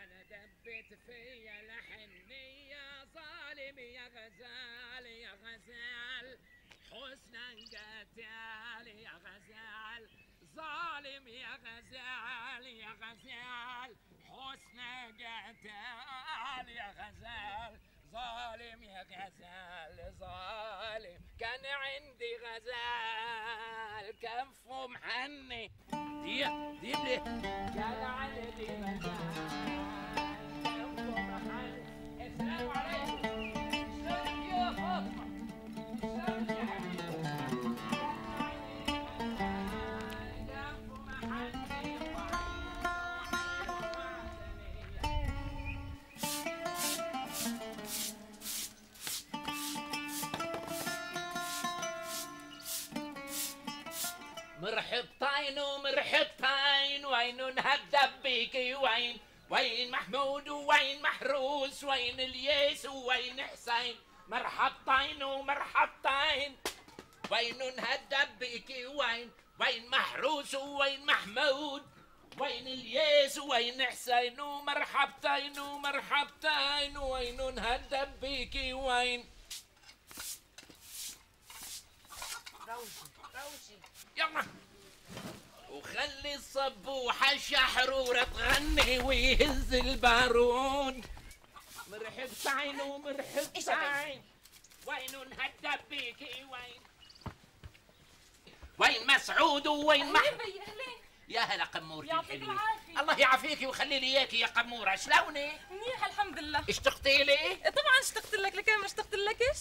وانا دبت فيا لحني يا ظالم يا غزال يا غزال، حسنا قتال يا غزال، ظالم يا غزال يا غزال، حسنا قتال يا غزال، ظالم يا غزال ظالم. كان عندي غزال كفه محني ديب لي، كان عندي غزال كفه محني. السلام عليكم، شلونك يا فاطمة؟ شلونك يا حبيبي؟ كفه محني مرحبتين ومرحبتين، وين نهدب بيكي وين محمود وين محروس، وين الياس وين حسين. مرحبتين ومرحبتين، وين نهدب بيكي وين محروس وين محمود، وين الياس وين حسين. ومرحبتين ومرحبتين، وين نهدب بيكي وين. روشي يلا، وخلي الصبوحة شحرورة تغني ويهز البارود. مرحبتين ومرحبتين، وين نهدب بيكي وين مسعود وين اهلين اهلين. يا هلا قمورتي يعطيك الحلوة. العافية. الله يعافيكي ويخلي لي اياكي يا قمورة. شلونك؟ منيح الحمد لله. اشتقتي لي؟ طبعا اشتقت لك، لكن ما اشتقت لكش.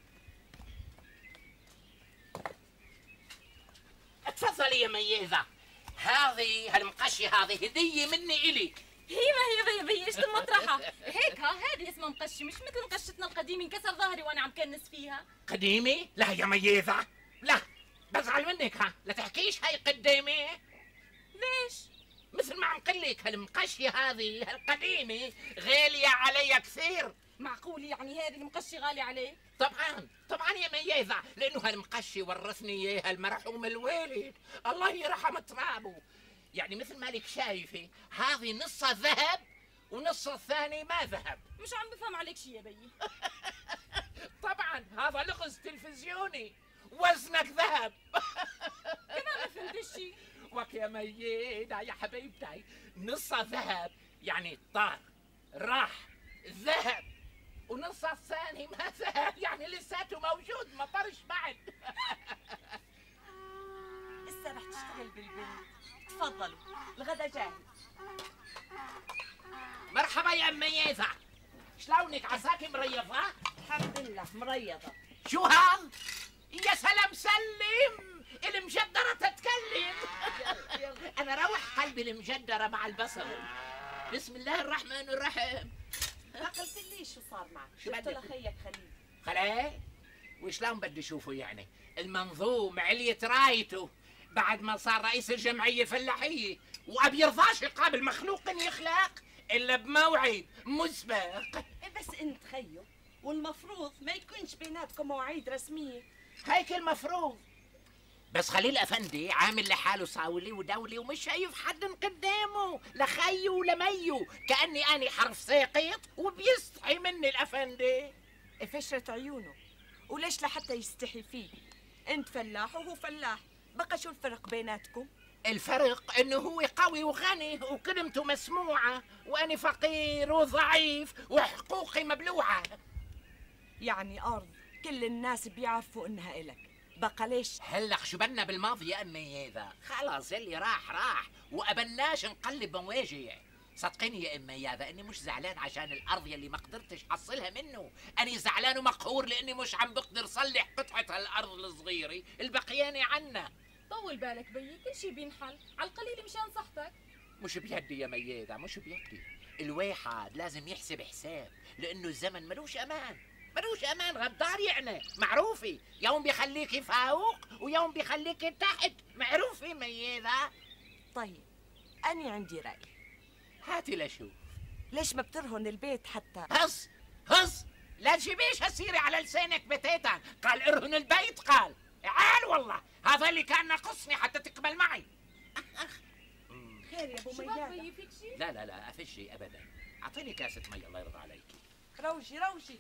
تفضلي يا ميزة، هذه هالمقشة هذه هدية مني إلي. هي ما هي بيي ايش المطرحة هيك؟ هذه اسمها مقشة، مش مثل مقشتنا القديمة انكسر ظهري وانا عم كنس فيها. قديمة؟ لا يا ميزة لا، بزعل منك. لا تحكيش هاي قديمة. ليش؟ مثل ما عم قلك هالمقشة هذه هالقديمة غالية علي كثير. معقول يعني هذه المقشة غالية عليك؟ طبعا يا ميزة، لأنه هالمقشة ورثني إياها المرحوم الوالد الله يرحم ترابه. يعني مثل ما لك شايفة هذه نصها ذهب ونصها الثاني ما ذهب. مش عم بفهم عليك شي يا بيي. طبعا هذا لغز تلفزيوني، وزنك ذهب. كمان ما فهمت شي. وك يا ميدة يا حبيبتي، نصها ذهب يعني طار راح ذهب، ونصها الثاني ما ذهب يعني لساته موجود ما طرش بعد. لسه رح تشتغل بالبيت. تفضلوا الغدا جاهز. مرحبا يا ام ميزة، شلونك؟ عساكي مريضة؟ الحمد لله مريضة. شو هذا؟ يا سلام سلم، المجدرة تتكلم. أنا روح قلبي المجدرة مع البصل. بسم الله الرحمن الرحيم. ما قلت لي شو صار معك؟ شو شفت بدك؟ لخيك خليل. خلاص، وشلون بدي اشوفه يعني؟ المنظوم علية رايته بعد ما صار رئيس الجمعية الفلاحية، وأبي يرضاش يقابل مخلوق يخلق إلا بموعد مسبق. بس انت خيو، والمفروض ما يكونش بيناتكم مواعيد رسمية. هيك المفروض. بس خليل افندي عامل لحاله صاولي ودولي ومش شايف حد قدامه، لا خيو ولا ميو، كاني اني حرف ساقط وبيستحي مني الافندي. فشرة عيونه، وليش لحتى يستحي فيه؟ انت فلاح وهو فلاح، بقى شو الفرق بيناتكم؟ الفرق انه هو قوي وغني وكلمته مسموعه، وانا فقير وضعيف وحقوقي مبلوعه. يعني ارض كل الناس بيعرفوا انها الك، بقى ليش؟ هلا شو بدنا بالماضي يا امي هذا؟ خلاص اللي راح وابناش نقلب مواجع. صدقيني يا امي هذا اني مش زعلان عشان الارض يلي ما قدرتش احصلها منه، اني زعلان ومقهور لاني مش عم بقدر صلح قطعه هالارض الصغيره البقيانه عنا. طول بالك بيي، كل شي بينحل على القليل مشان صحتك. مش بيدي يا ميادة، مش بيدي. الواحد لازم يحسب حساب، لانه الزمن ملوش امان، ملوش امان، غدار يعني معروفه، يوم بيخليكي فوق ويوم بيخليكي تحت، معروفه ميادة. طيب أنا عندي رأي. هاتي لشوف. ليش ما بترهن البيت حتى؟ هص لا تجيبيش هالسيرة على لسانك بتاتا. قال ارهن البيت، قال عال والله هذا اللي كان ناقصني حتى تقبل معي. خير يا ابو شو ميادة؟ بيي فيك شي؟ لا افش شيء ابدا. اعطيني كاسه مي الله يرضى عليك. روجي روجي.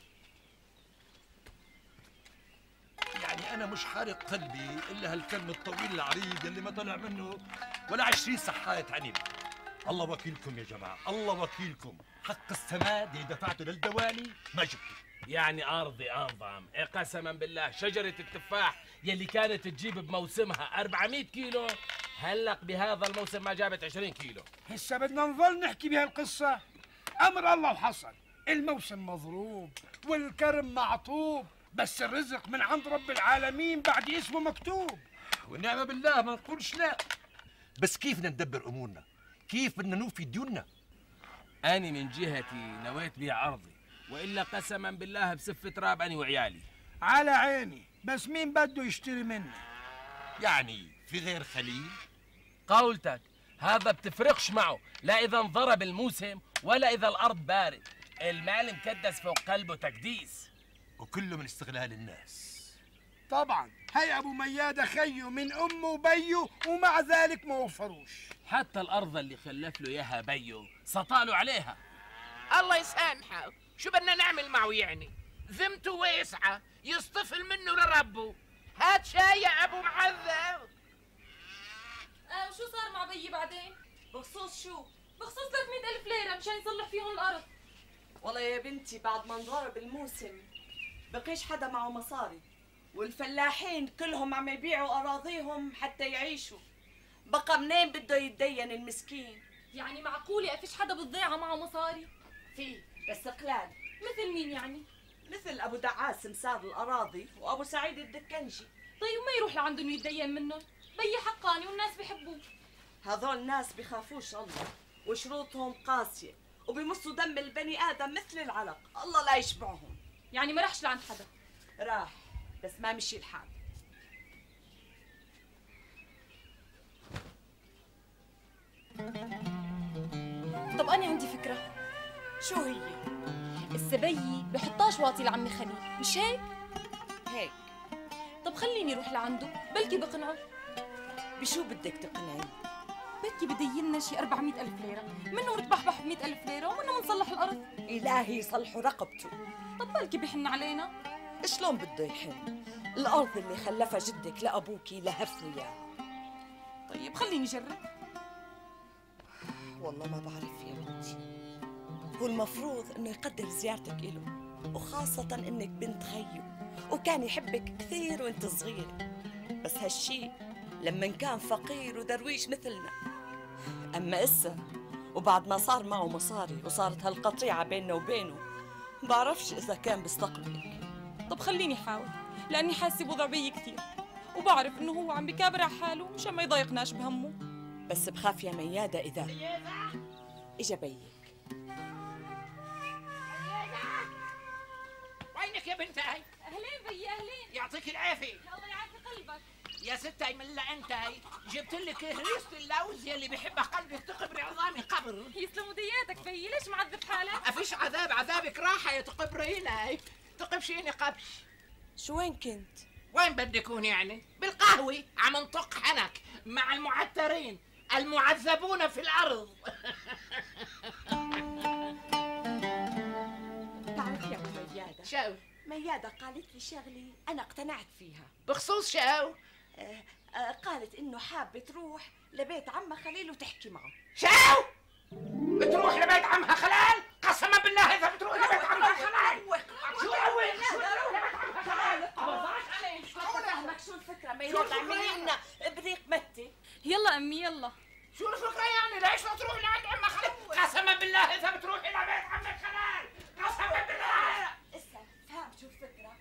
يعني أنا مش حارق قلبي إلا هالكلم الطويل العريض اللي ما طلع منه ولا 20 صحاية عنب. الله وكيلكم يا جماعة، الله وكيلكم، حق السماد اللي دفعته للدوالي ما جبته. يعني أرضي أنظم، قسما بالله شجرة التفاح يلي كانت تجيب بموسمها 400 كيلو هلق بهذا الموسم ما جابت 20 كيلو. هسه بدنا نظل نحكي بهالقصة؟ أمر الله وحصل، الموسم مضروب والكرم معطوب، بس الرزق من عند رب العالمين بعد اسمه مكتوب. والنعمة بالله ما نقولش لا، بس كيف بدنا ندبر أمورنا؟ كيف بدنا نوفي ديوننا؟ أنا من جهتي نويت بيع أرضي، وإلا قسما بالله بسف تراب أنا وعيالي. على عيني، بس مين بده يشتري مني؟ يعني في غير خليل؟ قولتك هذا بتفرقش معه، لا إذا انضرب الموسم ولا إذا الأرض بارد، المال مكدس فوق قلبه تكديس. وكله من استغلال الناس. طبعا، هي أبو ميادة خيه من أمه وبيه ومع ذلك ما وفروش. حتى الأرض اللي خلف له إياها بيه سطاله عليها. الله يسامحه، شو بدنا نعمل معه يعني؟ ذمته واسعة يصطفل منه لربه. هات شاي يا ابو معذب. وشو صار مع بيي بعدين؟ بخصوص شو؟ بخصوص 300,000 ليرة مشان يصلح فيهم الأرض. والله يا بنتي بعد ما انضرب الموسم بقيش حدا معه مصاري، والفلاحين كلهم عم يبيعوا أراضيهم حتى يعيشوا. بقى منين بده يتدين المسكين؟ يعني معقولة فيش حدا بالضيعة معه مصاري؟ فيه بس قلال. مثل مين يعني؟ مثل أبو دعاس مسار الأراضي وأبو سعيد الدكنجي. طيب ما يروح لعندهم يتدين منهم؟ بيي حقاني والناس بيحبوه. هذول ناس بخافوش الله وشروطهم قاسية وبيمصوا دم البني آدم مثل العلق، الله لا يشبعهم. يعني ما رحش لعند حدا؟ راح بس ما مشي الحال. طب أنا عندي فكرة. شو هي؟ السبيي بحطاش واطي لعمي خليل، مش هيك؟ هيك. طب خليني اروح لعنده، بلكي بقنعه. بشو بدك تقنعي؟ بلكي بدينا شي 400,000 ليرة، منه نتبحبح ب100,000 ليرة ومنه منصلح الأرض. إلهي يصلحوا رقبته. طب بلكي بحن علينا. شلون بده يحن؟ الأرض اللي خلفها جدك لأبوكي لهف له إياها. طيب خليني أجرب. والله ما بعرف يا بنتي، هو المفروض إنه يقدر زيارتك إله، وخاصة إنك بنت خيه وكان يحبك كثير وإنت صغيرة. بس هالشي لما كان فقير ودرويش مثلنا، أما إسا وبعد ما صار معه مصاري وصارت هالقطيعة بيننا وبينه بعرفش إذا كان بيستقبلك. طب خليني أحاول، لأني حاسة بوضع بيي كثير، وبعرف إنه هو عم بكابر على حاله مشان ما يضايقناش بهمه. بس بخاف يا ميادة إذا إجا بيك. وينك يا بنتي؟ أهلين بيي أهلين. يعطيك العافية. الله يعافي قلبك. يا ستي من لا انت جبت لك هريسة اللوز يلي بحبها قلبك تقبري عظامي قبر. يسلموا دياتك بيي، ليش معذب حالك؟ افيش عذاب، عذابك راحة يا تقبرينا، تقبشيني قبش. شو وين كنت؟ وين بدي اكون يعني؟ بالقهوة عم نطق حنك مع المعترين المعذبون في الارض. بعرف يا أبو ميادة، شو؟ ميادة قالت لي شغلة أنا اقتنعت فيها. بخصوص شو؟ قالت إنه حابة تروح لبيت عمها خليل وتحكي معه. شو؟ بتروح لبيت عمها خلال؟ قسما بالله إذا بتروح لبيت عمها خلال. شو أول؟ شو بتروح لبيت عمها خلال؟ فهمك شو الفكرة ميادة؟ اعملي لنا إبريق متي. يلا أمي يلا. شو الفكرة يعني؟ ليش ما تروح لعند عمها خلال؟ قسما بالله إذا بتروحي لبيت عمك خلال، قسما بالله. اسا فهم شو الفكرة؟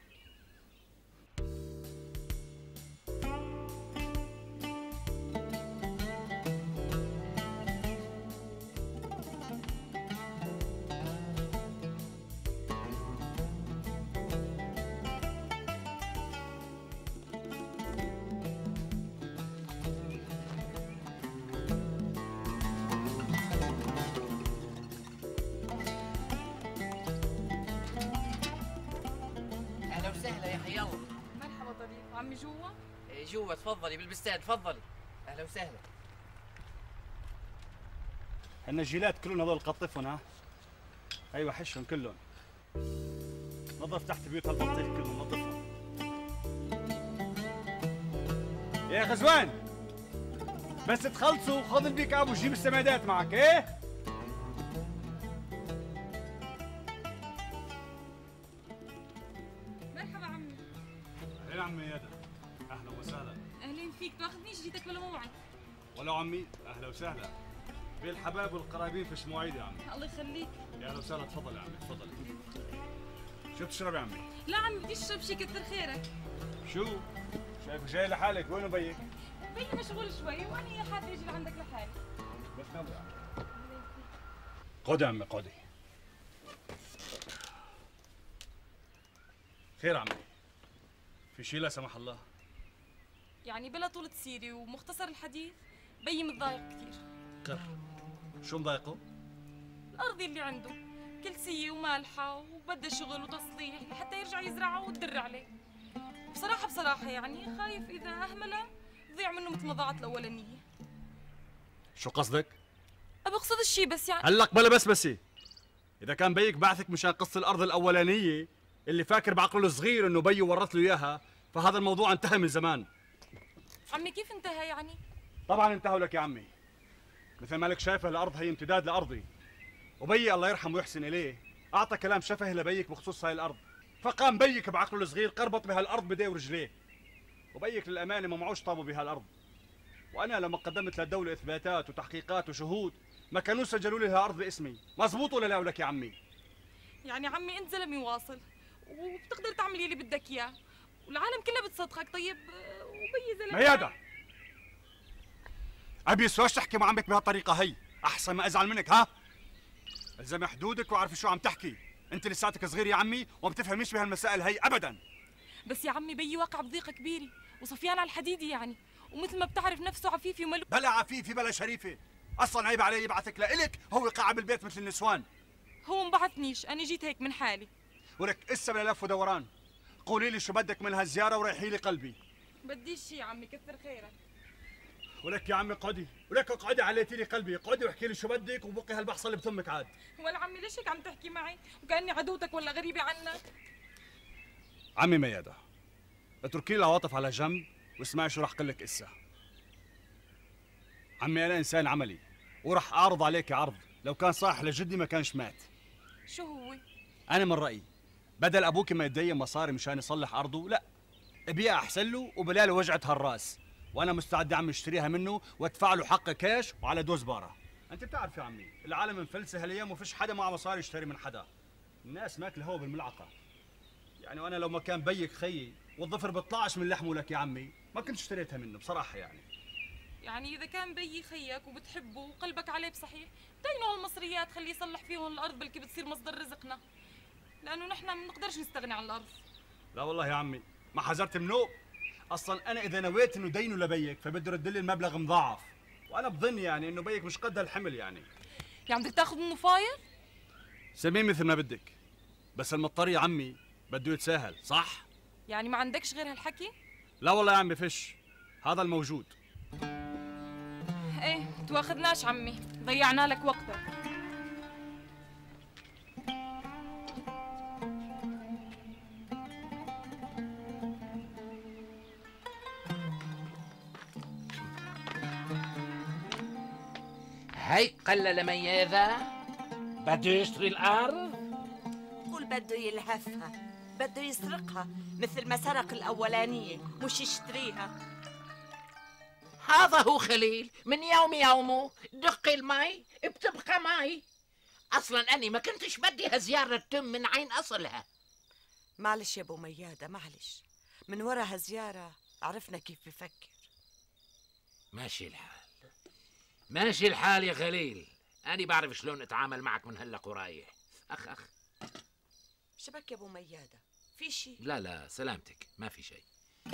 اهلا وسهلا يا حي الله. مرحبا ظريف، عمي جوا؟ جوا تفضلي بالبستان تفضلي. اهلا وسهلا. النجيلات كلهم هذول قطفهم ها؟ ايوه حشهم كلهم. نظف تحت بيوت هالبطيخ كلهم، نظفهم. يا غزوان بس تخلصوا خذ البيك اب وجيب السمادات معك. ايه مرحبا عمي. اهلا عمي ميادة، اهلا وسهلا. اهلين فيك، تاخذنيش جيتك ولا موعد؟ ولو عمي اهلا وسهلا بالحباب والقرايبين في مواعيد يا عمي. الله يخليك. يا اهلا وسهلا، تفضل يا عمي تفضل. شو بتشرب يا عمي؟ لا عمي بدي اشرب شي كتر خيرك. شو؟ شايفك جاي لحالك، وين بيك؟ بيي مشغول شوي وانا حابه اجي لعندك لحالي. بس نام يا عمي. قعدي يا عمي قعدي. خير عمي؟ في شي لا سمح الله؟ يعني بلا طولة سيري ومختصر الحديث، بيي متضايق كثير. كر شو مضايقه؟ الأرض اللي عنده كلسية ومالحة وبدها شغل وتصليح لحتى يرجع يزرعها وتدر عليه. بصراحة يعني خايف إذا أهملها تضيع منه مثل ما ضاعت الأولانية. شو قصدك؟ بقصد الشي بس يعني هلق بلا بسبسي. إذا كان بيك بعثك مشان قصة الأرض الأولانية اللي فاكر بعقله الصغير إنه بيي ورث له إياها، فهذا الموضوع انتهى من زمان. عمي كيف انتهى يعني؟ طبعا انتهوا لك يا عمي. مثل ما لك شايفة الأرض هي امتداد لأرضي، وبيي الله يرحمه ويحسن إليه أعطى كلام شفه لبيك بخصوص هاي الأرض، فقام بيك بعقله الصغير قربط بهالأرض بديه ورجليه، وبيك للأمانة ما معوش طابه بهالأرض. وأنا لما قدمت للدولة إثباتات وتحقيقات وشهود ما كانوا سجلوا لي هالأرض باسمي، مزبوط ولا لا ولك يا عمي؟ يعني عمي أنت زلمة واصل وبتقدر تعمل يلي بدك إياه والعالم كلها بتصدقك. طيب وبيي زلمة ميادة أبي يسواش تحكي مع عمك بهالطريقة هي، أحسن ما أزعل منك. ها؟ الزمي حدودك وعرفي شو عم تحكي، أنت لساتك صغير يا عمي وما بتفهميش بهالمسائل هي أبداً. بس يا عمي بيي واقع بضيقة كبيرة وصفيان على الحديدي يعني، ومثل ما بتعرف نفسه عفيفي وملو. بلا عفيفي بلا شريفة، أصلاً عيب عليه يبعثك لإلك هو قاعد بالبيت مثل النسوان. هو مبعثنيش، أنا جيت هيك من حالي. ولك إسا بلا لف ودوران، قولي لي شو بدك من هالزيارة وريحي لي قلبي. بديش شي يا عمي كثر خيرك. ولك يا عمي اقعدي، ولك اقعدي عليتي لي قلبي، اقعدي واحكي لي شو بدك وبقي هالبحصة اللي بتمك عاد. ولا عمي ليش هيك عم تحكي معي وكأني عدوتك ولا غريبة عنك؟ عمي ميادة اتركي لي العواطف على جنب واسمعي شو رح اقول لك اسا. عمي انا انسان عملي ورح اعرض عليك عرض لو كان صالح لجدي ما كانش مات. شو هو؟ انا من رايي بدل ابوك ما يتدين مصاري مشان يصلح ارضه، لا ابيعها احسن له وبلاله وجعه هالراس، وانا مستعد عم اشتريها منه وادفع له حقه كاش وعلى دوز باره. انت بتعرف يا عمي العالم مفلسه هالايام وفيش حدا معه مصاري يشتري من حدا، الناس ماكله هو بالملعقه. يعني وانا لو ما كان بيك خيي والظفر بيطلعش من لحمه لك يا عمي ما كنت اشتريتها منه بصراحه. يعني إذا كان بيي خيك وبتحبه وقلبك عليه بصحيح، دينه هالمصريات خليه يصلح فيهم الأرض بلكي بتصير مصدر رزقنا، لأنه نحن ما بنقدرش نستغني عن الأرض. لا والله يا عمي ما حذرت منه، اصلا انا اذا نويت انه دينه لبيك فبده يرد لي المبلغ مضاعف، وانا بظن يعني انه بيك مش قد هالحمل يعني بدك تاخذ منه فاير؟ سميه مثل ما بدك، بس المضطر يا عمي بده يتساهل صح؟ يعني ما عندكش غير هالحكي؟ لا والله يا عمي فيش، هذا الموجود. ايه تواخذناش عمي، ضيعنا لك وقتك. هيك قال لميادة بده يشتري الأرض. قول بده يلهفها، بده يسرقها مثل ما سرق الأولانية مش يشتريها. هذا هو خليل، من يومه دق المي بتبقى مي. اصلا اني ما كنتش بدي هالزيارة تتم من عين اصلها. معلش يا ابو ميادة معلش، من ورا هالزيارة عرفنا كيف بفكر. ماشي الحال ماشي الحال يا خليل، أنا بعرف شلون أتعامل معك من هلا ورايح. أخ شبك يا ابو ميادة، في شي؟ لا سلامتك ما في شيء.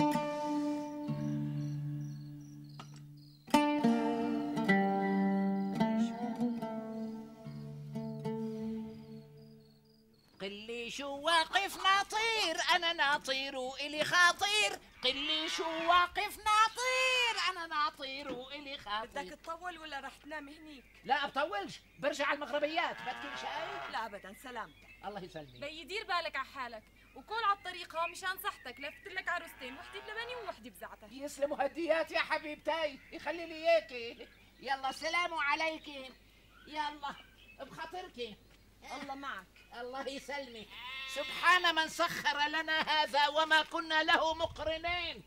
قلي شو واقف ناطير، أنا ناطير وإلي خاطير. قلي شو واقف ناطير، أنا ناطير وإلي وإلي خاطر. بدك تطول ولا رح تنام هنيك؟ لا بطولش، برجع على المغربيات. بدك شاي؟ لا ابدا، سلامتك. الله يسلمك. بيي دير بالك على حالك، وكون على الطريق ها مشان صحتك لفت لك عروستين، وحدة بلبني ووحدة بزعتر. يسلموا هديات يا حبيبتي، يخلي لي اياكي. يلا سلام عليكم. يلا بخاطرك. الله معك. الله يسلمك. سبحان من سخر لنا هذا وما كنا له مقرنين.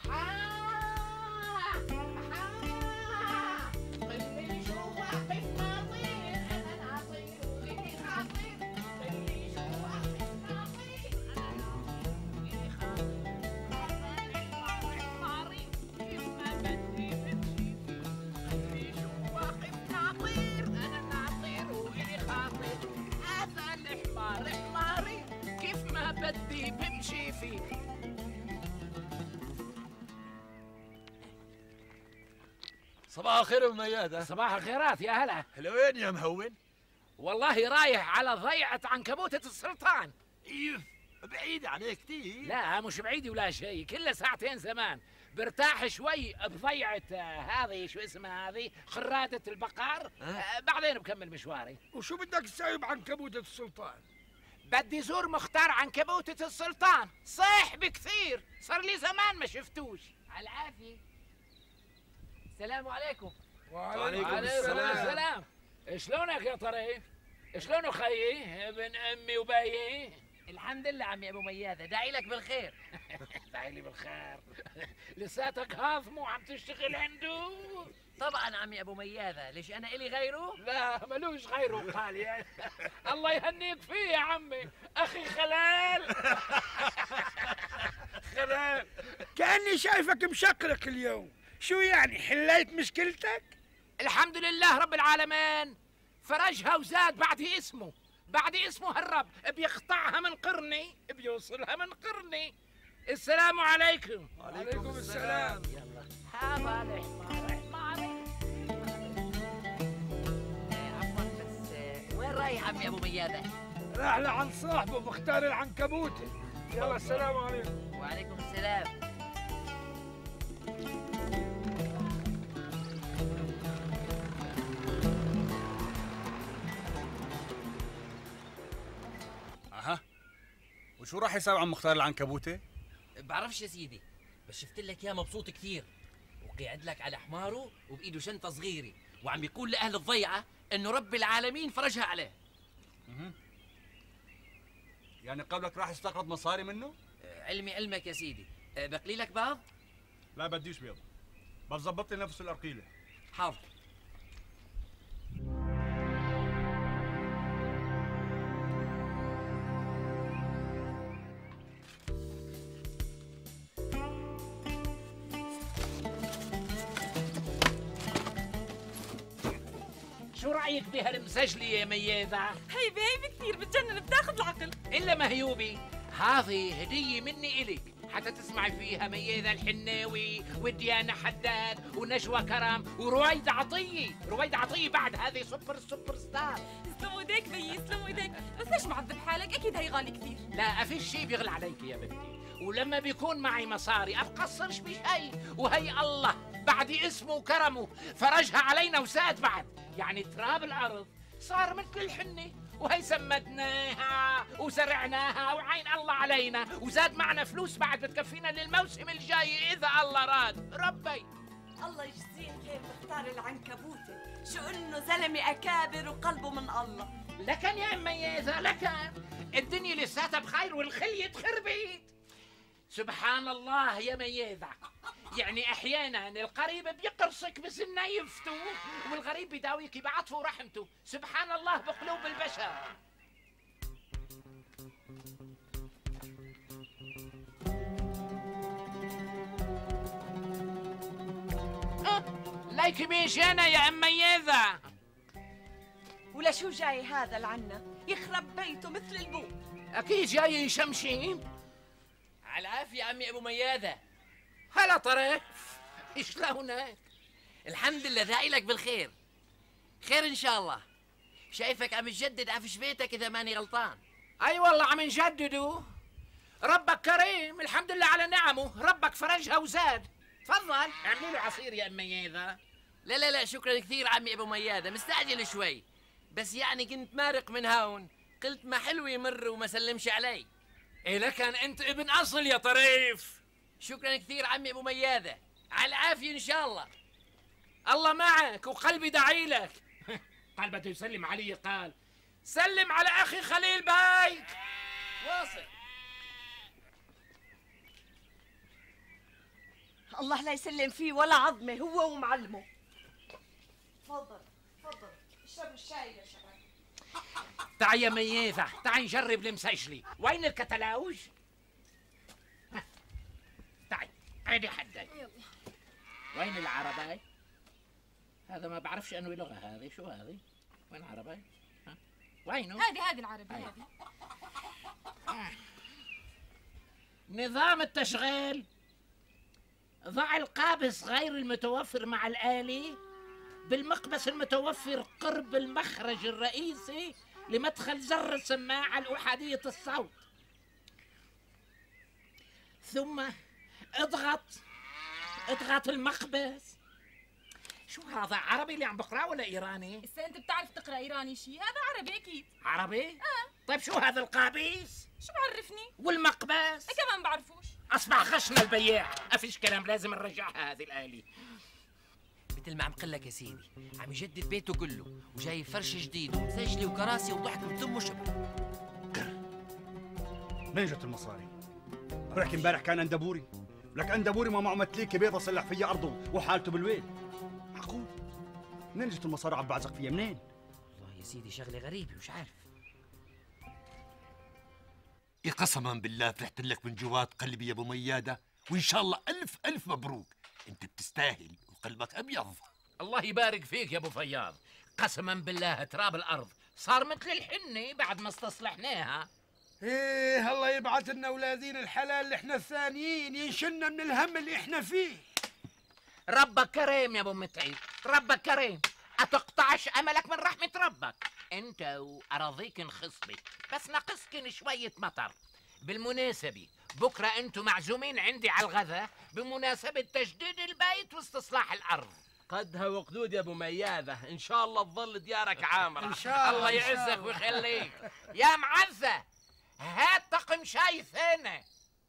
قلبي شو واقف ناطير، انا ناطير وإلي خاطر. قلبي شو واقف ناطير، إلي خاطر. حماري كيف ما بدي بمشي. قلبي شو واقف ناطير، انا ناطير وإلي خاطر. هذا الحمار حماري كيف ما بدي بمشي فيه. صباح الخير ام ميادة. صباح الخيرات يا هلا. حلوين يا مهون. والله رايح على ضيعة عنكبوتة السلطان. ايوه بعيد عليك كتير. لا مش بعيد ولا شيء، كله ساعتين زمان. برتاح شوي بضيعة هذه شو اسمها هذه خرادة البقر. بعدين بكمل مشواري. وشو بدك تساوي بعنكبوتة السلطان؟ بدي زور مختار عنكبوتة السلطان، صيح بكثير، صار لي زمان ما شفتوش. على العافية. السلام عليكم. وعليكم السلام. شلونك يا طريف؟ شلون خيي ابن امي وبيي؟ الحمد لله عمي ابو مياده، داعي لك بالخير. داعي لي بالخير. لساتك هاضم وعم تشتغل عنده؟ طبعا عمي ابو مياده، ليش انا الي غيره؟ لا ملوش غيره قال يعني. الله يهنيك فيه يا عمي، اخي خلال. خلال كأني شايفك مشقرق اليوم، شو يعني حليت مشكلتك؟ الحمد لله رب العالمين، فرجها وزاد. بعد اسمه هالرب، بيقطعها من قرني بيوصلها من قرني. السلام عليكم. وعليكم السلام. يلا هذا الحمار. عفوا بس وين رايح عمي ابو مياده؟ راح لعند صاحبه مختار العنكبوتة. يلا السلام عليكم. وعليكم السلام. اها، وشو راح يساوي عم مختار العنكبوتة؟ بعرفش يا سيدي، بس شفت لك اياه مبسوط كثير، وقاعد لك على حماره وبايده شنطه صغيره، وعم بيقول لاهل الضيعه انه رب العالمين فرجها عليه. يعني قبلك راح يستقرض مصاري منه؟ علمي علمك يا سيدي. بقلي لك بيض؟ لا بديش بيض، بس ظبط لي نفس الأرقيلة. حاضر. شو رايك بهالمسجلة يا ميادة؟ هيبة كثير بتجنن، بتاخذ العقل. الا مهيوبي، هذه هدية مني إلك حتى تسمعي فيها ميادة الحناوي وديانا حداد ونجوى كرم ورويدة عطية بعد هذه سوبر ستار. يسلموا ايديك بيي، يسلموا ايديك، بس ليش معذب حالك؟ اكيد هي غالي كثير. لا في شيء بيغلى عليك يا بنتي، ولما بيكون معي مصاري أبقصرش بشيء، وهي الله بعد اسمه وكرمه فرجها علينا وزاد بعد. يعني تراب الأرض صار مثل الحنة، وهي سمدناها وزرعناها وعين الله علينا، وزاد معنا فلوس بعد بتكفينا للموسم الجاي إذا الله راد. ربي الله يجزيه خير مختار العنكبوتة، شو انه زلمة اكابر وقلبه من الله. لكن يا ميادة لكن الدنيا لساتها بخير والخلية تخربت. سبحان الله يا ميادة، يعني احيانا القريب بيقرصك بسنه يفتو، والغريب بيداويك بعطفه ورحمته. سبحان الله بقلوب البشر. ليك مين انا يا ام ميادة؟ ولا شو جاي هذا العنا يخرب بيته مثل البوق؟ اكيد جاي يشمشين. على العافيه عمي ابو مياده. هلا طريف، شلونك؟ الحمد لله، داعي لك بالخير. خير ان شاء الله. شايفك عم تجدد عفش بيتك اذا ماني غلطان. اي والله عم نجددوا. ربك كريم، الحمد لله على نعمه، ربك فرجها وزاد. تفضل اعملي له عصير يا امي. ذا لا لا لا شكرا كثير عمي ابو ميادة، مستعجل شوي، بس يعني كنت مارق من هون، قلت ما حلو يمر وما سلمش علي. إيه لكن أنت ابن أصل يا طريف. شكرا كثير عمي ابو ميادة، على العافية ان شاء الله. الله معك وقلبي داعي لك. قال بده يسلم علي، قال سلم على أخي خليل باي. واصل. الله لا يسلم فيه ولا عظمه هو ومعلمه. تفضل تفضل اشربوا الشاي يا شباب. تعي يا مياذة، تعي نجرب المسجلي. وين الكتلاوج؟ تعي عيني حدي. وين العربي؟ هذا ما بعرفش انه لغة هذه، شو هذه؟ وين عربي؟ ها؟ وينه؟ هذه العربي هذه. نظام التشغيل. ضع القابس غير المتوفر مع الآلي بالمقبس المتوفر قرب المخرج الرئيسي لمدخل زر السماعة الأحادية الصوت، ثم اضغط المقبس. شو هذا عربي اللي عم بقراه ولا إيراني؟ هسه انت بتعرف تقرا ايراني شيء؟ هذا عربي اكيد. عربي؟ طيب شو هذا القابيس؟ شو بعرفني؟ والمقبس؟ كمان بعرفوش. أصبح غشنا البياع، أفيش كلام، لازم نرجعها هذه الآلي. مثل ما عم قل لك يا سيدي، عم يجدد بيته كله وجايب فرش جديد ومسجلي وكراسي وضحك بتم وشبه. منين جت المصاري؟ لك امبارح كان اندبوري، لك اندبوري ما معه متليكه بيضة صلح فيها ارضه وحالته بالويل. معقول؟ منين جت المصاري عم بعزق فيها منين؟ والله يا سيدي شغله غريبه مش عارف. قسما بالله فرحت لك من جوات قلبي يا ابو ميادة، وان شاء الله الف الف مبروك، انت بتستاهل وقلبك ابيض. الله يبارك فيك يا ابو فياض، قسما بالله تراب الارض صار مثل الحنه بعد ما استصلحناها. ايه الله يبعث لنا اولادين الحلال اللي احنا الثانيين ينشلنا من الهم اللي احنا فيه. ربك كريم يا ابو متعب، ربك كريم، اتقطعش املك من رحمه ربك. انت واراضيكن خصبي، بس ناقصكن شويه مطر. بالمناسبه بكره انتم معزومين عندي على الغداء بمناسبه تجديد البيت واستصلاح الارض. قدها وقدود يا ابو مياذة، ان شاء الله تظل ديارك عامرة. ان شاء الله. الله يعزك ويخليك يا معزة. هات طقم شاي ثاني.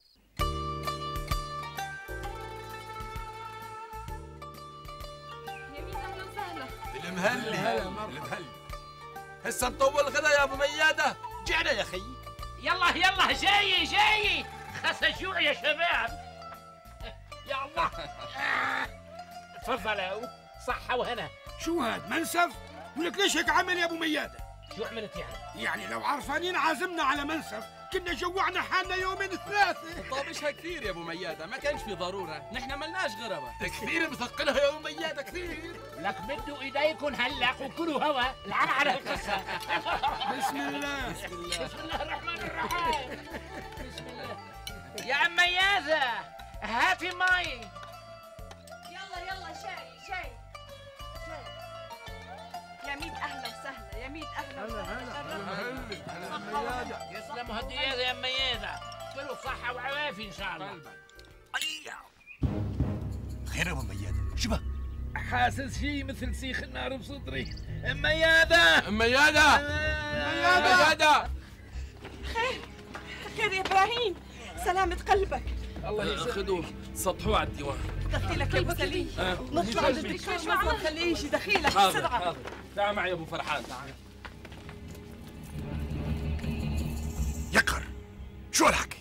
يمين اهلا وسهلا. المهلي هسه نطول غدا يا ابو ميادة، جعنا يا خي. يلا يلا جاي خس الجوع يا شباب. يا الله. تفضلوا، صحة وهنا. شو هاد منسف؟ ولك ليش هيك عمل يا ابو ميادة؟ شو عملت يعني؟ يعني لو عرفانين عازمنا على منسف كنا جوعنا حالنا يومين ثلاثة. طابشها كثير يا ابو مياذة، ما كانش في ضرورة، نحن ملناش غربة. كثير مثقلها يا ابو ميادة كثير. لك بدوا ايديكم هلا وكلوا هوا العن على القصة. بسم الله. بسم الله الرحمن الرحيم. بسم الله. يا عم مياذة هاتي مي. يلا شاي. يا ميت اهلا وسهلا، يا ميت اهلا وسهلا. يسلموا هالدياذة يا مياذة، كلوا صحة وعوافي ان شاء الله. خير يا ابو ميادة، شبه؟ حاسس شيء مثل سيخ النار بصدري. مياذة ميادة. خير يا ابراهيم، سلامة قلبك. الله ياخذوه، سطحوه على الديوان. دخي لك البسلية، نطلع للدكتور مصر خليه يجي دخيلك بسرعة. تعال معي يا ابو فرحان، تعال. يقهر شو الحكي؟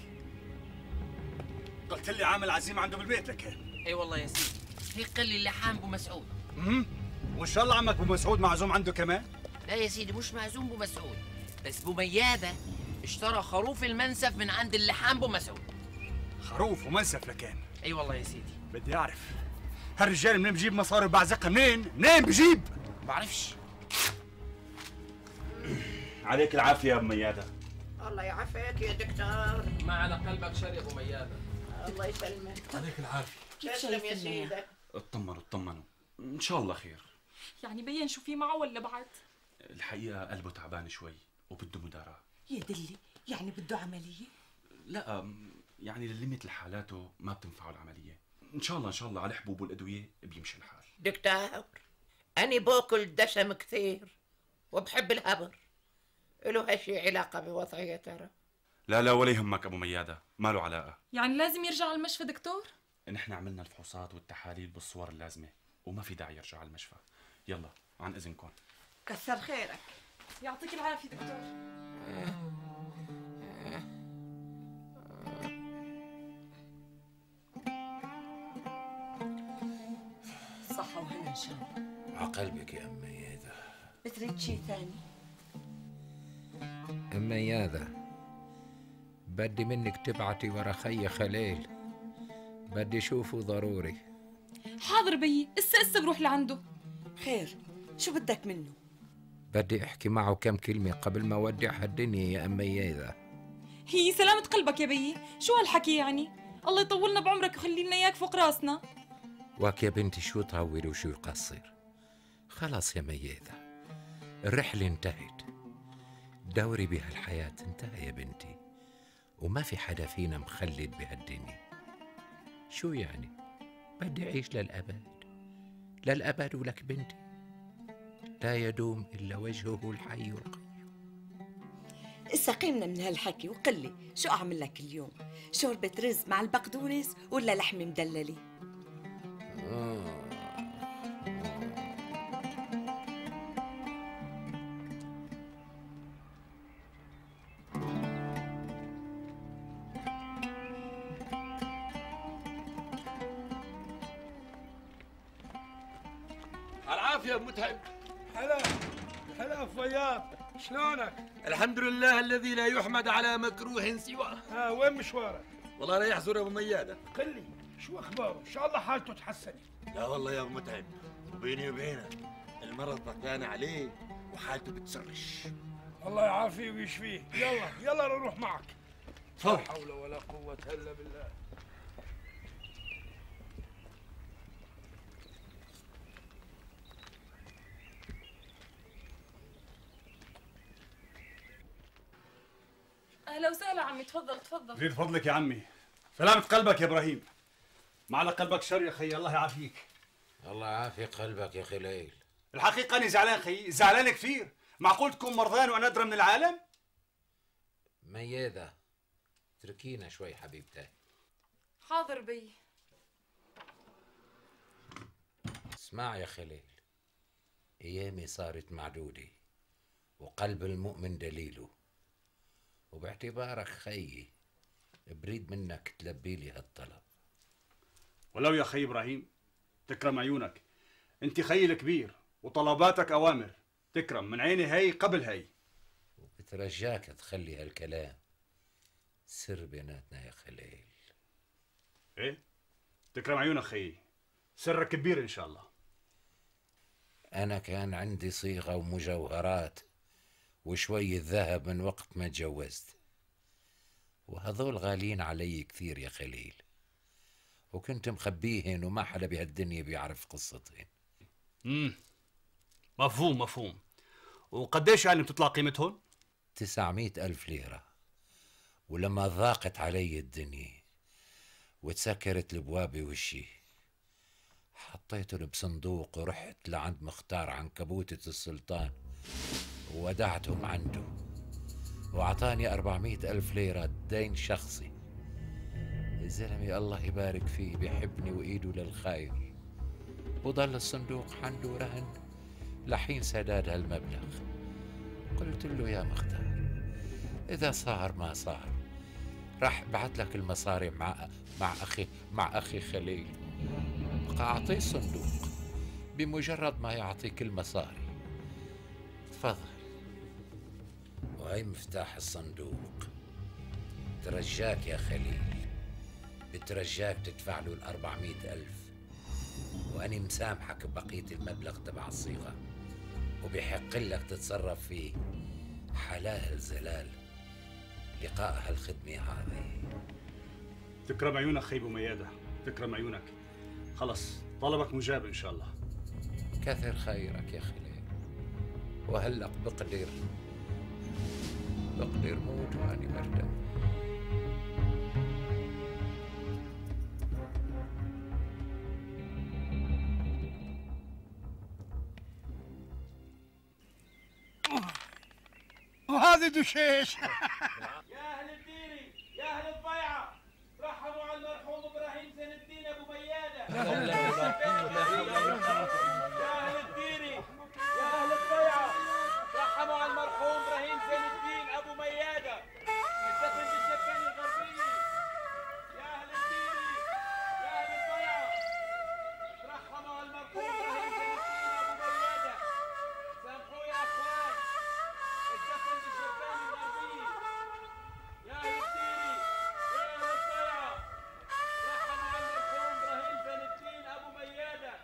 قلت لي عامل عزيمه عنده بالبيت لك. اي والله يا سيدي، هيك قال لي اللحام ابو مسعود. وان شاء الله عمك ابو مسعود معزوم عنده كمان. لا يا سيدي مش معزوم ابو مسعود، بس ابو مياذة اشترى خروف المنسف من عند اللحام ابو مسعود. خروف ومنسف لكان. اي والله يا سيدي. بدي اعرف هالرجال منين بجيب مصاري وبعزقها منين بجيب؟ بعرفش. عليك العافيه يا ابو ميادة. الله يعافيك يا دكتور. ما على قلبك شر يا ابو مياذة. الله يسلمك. عليك العافية. تسلم يا سيدي. اطمنوا ان شاء الله خير. يعني بين شو في معه ولا بعد؟ الحقيقه قلبه تعبان شوي وبده مداراة. يا دلي، يعني بده عملية؟ لا يعني لليميت لحالاته ما بتنفعه العمليه. ان شاء الله ان شاء الله على الحبوب والادويه بيمشي الحال. دكتور، أنا باكل دسم كثير وبحب الهبر، له هالشي علاقة بوضعي يا ترى؟ لا لا ولا يهمك ابو مياده، ما له علاقه. يعني لازم يرجع على المشفى دكتور؟ نحن عملنا الفحوصات والتحاليل بالصور اللازمه وما في داعي يرجع على المشفى. يلا عن اذنكم. كثر خيرك. يعطيك العافيه دكتور. صحة وهنا إن شاء الله. عقلبك يا أم ميادة. بتريد شي ثاني؟ أم ميادة، بدي منك تبعتي ورا خي خليل، بدي اشوفه ضروري. حاضر بيي، اسا بروح لعنده. خير، شو بدك منه؟ بدي احكي معه كم كلمة قبل ما اودع هالدنيا يا أم ميادة. هي سلامة قلبك يا بيي، شو هالحكي يعني؟ الله يطولنا بعمرك ويخلي لنا اياك فوق راسنا. واك يا بنتي شو طول وشو يقصر؟ خلاص يا ميادة، الرحلة انتهت، دوري بهالحياة انتهى يا بنتي، وما في حدا فينا مخلد بهالدنيا. شو يعني؟ بدي أعيش للأبد، للأبد ولك بنتي، لا يدوم إلا وجهه الحي القيوم. استقيمنا من هالحكي وقل لي شو أعمل لك اليوم؟ شوربة رز مع البقدونس ولا لحمة مدللة؟ العافية يا متعب. هلا هلا فياض، شلونك؟ الحمد لله الذي لا يحمد على مكروه سواه. وين مشوارك؟ والله رايح زور ابو ميادة. قل لي شو اخباره؟ ان شاء الله حالته تحسنت. لا والله يا ابو متعب، وبيني وبينك المرض بقيان عليه وحالته بتسرش. الله يعافيه ويشفيه. يلا نروح معك. لا تفضل. حول ولا قوة الا بالله. اهلا وسهلا عمي، تفضل تفضل. زيد فضلك يا عمي. سلامة قلبك يا ابراهيم. ما على قلبك شر يا خي، الله يعافيك. الله يعافي قلبك يا خليل. الحقيقة أنا زعلان خي، زعلان كثير. معقول تكون مرضان وأنا أدرى من العالم؟ ميادة، اتركينا شوي حبيبتي. حاضر بيي. اسمع يا خليل، ايامي صارت معدودة وقلب المؤمن دليله، وباعتبارك خيي بريد منك تلبي لي هالطلب. ولو يا خي إبراهيم، تكرم عيونك. أنت خي الكبير وطلباتك أوامر، تكرم من عيني هي قبل هي. وبترجاك تخلي هالكلام سر بيناتنا يا خليل. إيه؟ تكرم عيونك خيي، سرك كبير إن شاء الله. أنا كان عندي صيغة ومجوهرات وشوية ذهب من وقت ما تجوزت، وهذول غاليين علي كثير يا خليل، وكنت مخبيهن وما حدا بهالدنيا بيعرف قصتهن. مفهوم. وقديش يعني بتطلع قيمتهم؟ 900,000 ليرة. ولما ضاقت علي الدنيا وتسكرت الابواب بوشي، حطيتهم بصندوق ورحت لعند مختار عنكبوتة السلطان وودعتهم عنده، وأعطاني 400,000 ليرة دين شخصي. الزلمة الله يبارك فيه بيحبني وإيده للخير، وضل الصندوق عنده رهن لحين سداد هالمبلغ. قلت له يا مختار، إذا صار ما صار راح ابعث لك المصاري مع أخي خليل، بقى أعطيه الصندوق بمجرد ما يعطيك المصاري. تفضل، وهي مفتاح الصندوق. ترجاك يا خليل، بترجاك تدفع له 400,000، وأني مسامحك ببقية المبلغ تبع الصيغة، وبيحق لك تتصرف فيه حلال زلال لقاء هالخدمة هذه. تكرم عيونك خي ابو ميادة، تكرم عيونك. خلص طلبك مجاب ان شاء الله. كثر خيرك يا خليل، وهلق بقدر موت واني مرتاح. وهذه دشيش. يا اهل الديري يا اهل الضيعه، رحبوا على المرحوم ابراهيم زين الدين ابو مياده. يا اهل الديري يا اهل الضيعه، رحبوا على المرحوم ابراهيم زين الدين ابو مياده الدفن بالشبانه الغربيه. يا اهل الديري يا اهل الضيعه، رحبوا على المرحوم ابراهيم زين الدين ابو مياده. سامحوا يا اخوان، الدفن بالشبانه الغربيه. يا اهل الديري يا اهل الضيعه، رحبوا على المرحوم ابراهيم زين الدين ابو مياده.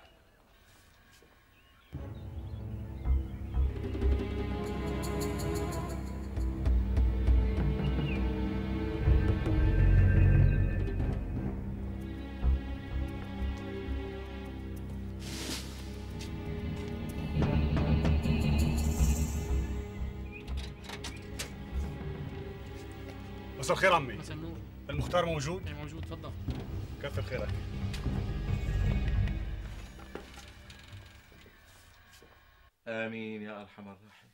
مساء الخير عمي. مساء النور. المختار موجود؟ ايه موجود، تفضل. كثر خيرك. آمين يا أرحم الراحمين.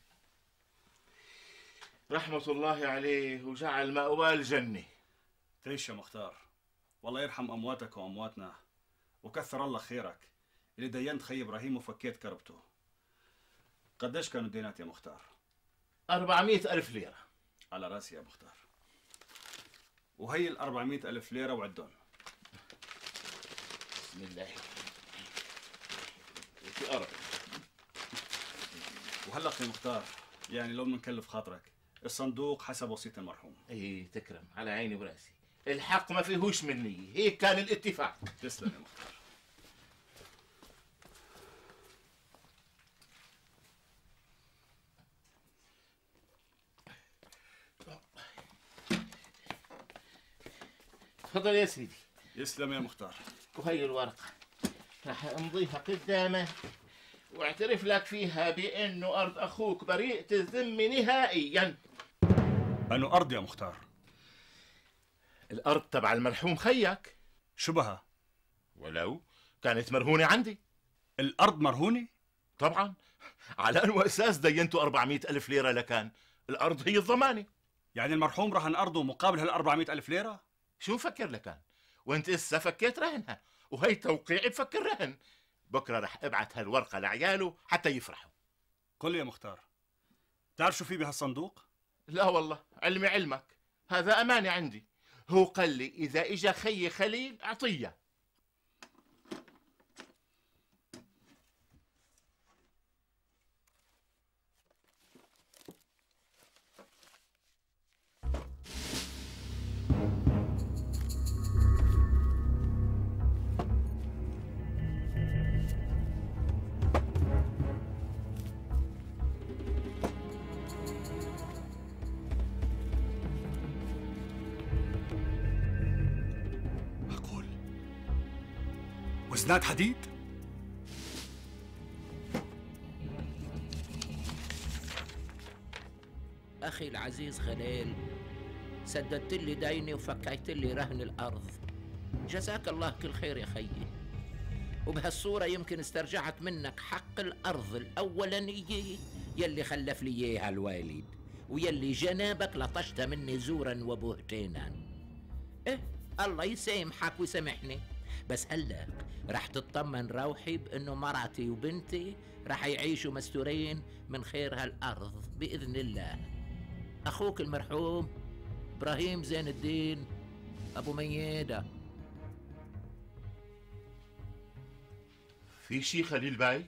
رحمة الله عليه وجعل مأواه الجنة. تعيش يا مختار، والله يرحم أمواتك وأمواتنا، وكثر الله خيرك اللي دينت خي إبراهيم وفكيت كربته. قديش كانوا الدينات يا مختار؟ 400,000 ليرة. على راسي يا مختار. وهي ال 400,000 ليرة وعدهم. بسم الله. في أرض. وهلق يا مختار، يعني لو منكلف خاطرك، الصندوق حسب وصية المرحوم. ايه تكرم، على عيني وراسي. الحق ما فيهوش مني، هيك كان الاتفاق. تسلم يا مختار. تفضل يا سيدي. يسلم يا مختار. وهي الورقة راح امضيها قدامه واعترف لك فيها بانه ارض اخوك بريئة الذم نهائيا. أنو أرض يا مختار؟ الارض تبع المرحوم خيك. شو بها؟ ولو كانت مرهونة عندي. الأرض مرهونة؟ طبعا. على أنو أساس دينتوا 400,000 ليرة لكان الأرض هي الضمانة. يعني المرحوم رهن أرضه مقابل هال 400,000 ليرة؟ شو مفكر لكان؟ وانت اسا فكيت رهنها، وهي توقيعي بفكر رهن. بكره رح ابعت هالورقة لعياله حتى يفرحوا. قل لي يا مختار، تعرف شو في بهالصندوق؟ لا والله، علمي علمك، هذا أمانة عندي. هو قال لي إذا إجا خي خليل أعطيه. وزنات حديد؟ أخي العزيز خليل، سددت لي ديني وفكيت لي رهن الأرض. جزاك الله كل خير يا خيي. وبهالصورة يمكن استرجعت منك حق الأرض الأولانية يلي خلف لي إياها الوالد، ويلي جنابك لطشت مني زورا وبهتانا. إيه، الله يسامحك ويسامحني. بس هلأ رح تطمن روحي بأنه مرتي وبنتي رح يعيشوا مستورين من خير هالأرض بإذن الله. أخوك المرحوم إبراهيم زين الدين أبو ميادة. في شي خليل بايك؟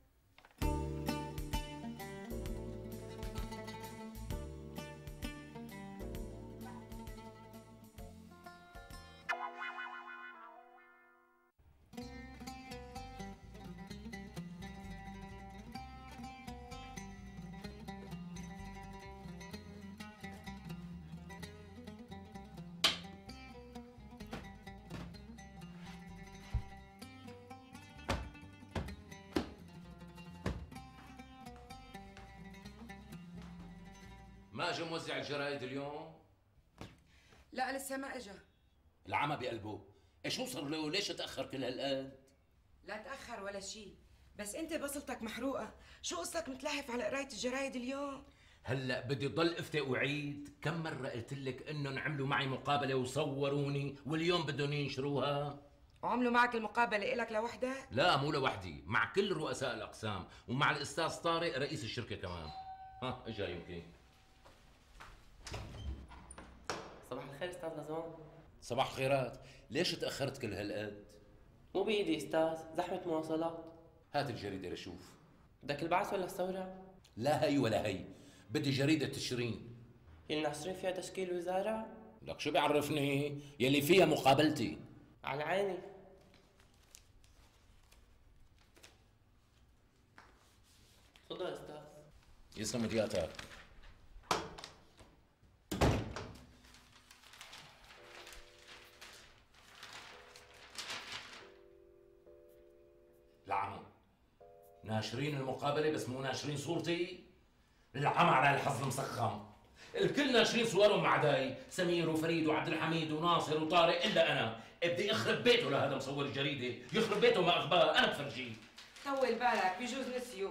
ما اجى موزع الجرايد اليوم؟ لا لسه ما اجى. العمى بقلبه، ايش وصل له؟ ليش تاخر كل هالقد؟ لا تاخر ولا شيء، بس انت بصلتك محروقه، شو قصتك متلهف على قرايه الجرايد اليوم؟ هلا بدي ضل افتي وعيد؟ كم مرة قلت لك انهم عملوا معي مقابلة وصوروني واليوم بدهم ينشروها؟ وعملوا معك المقابلة إلك لوحدك؟ لا مو لوحدي، مع كل رؤساء الاقسام ومع الاستاذ طارق رئيس الشركة كمان. ها اجا يمكن. صباح الخير استاذ نزوان. صباح الخيرات، ليش تأخرت كل هالقد؟ مو بإيدي استاذ، زحمة مواصلات. هات الجريدة لشوف. بدك البعث ولا الثورة؟ لا هي ولا هي، بدي جريدة تشرين. اللي ناشرين فيها تشكيل وزارة؟ لك شو بيعرفني؟ يلي فيها مقابلتي. على عيني. تفضل استاذ. يسلم دياتك. العمى ناشرين المقابلة بس مو ناشرين صورتي. العمى على الحظ مسخم، الكل ناشرين صورهم مع داي، سمير وفريد وعبد الحميد وناصر وطارق الا انا. بدي اخرب بيته لهذا مصور الجريدة، يخرب بيته ما اخبار، انا بفرجيه. طول بالك بيجوز نسيوا.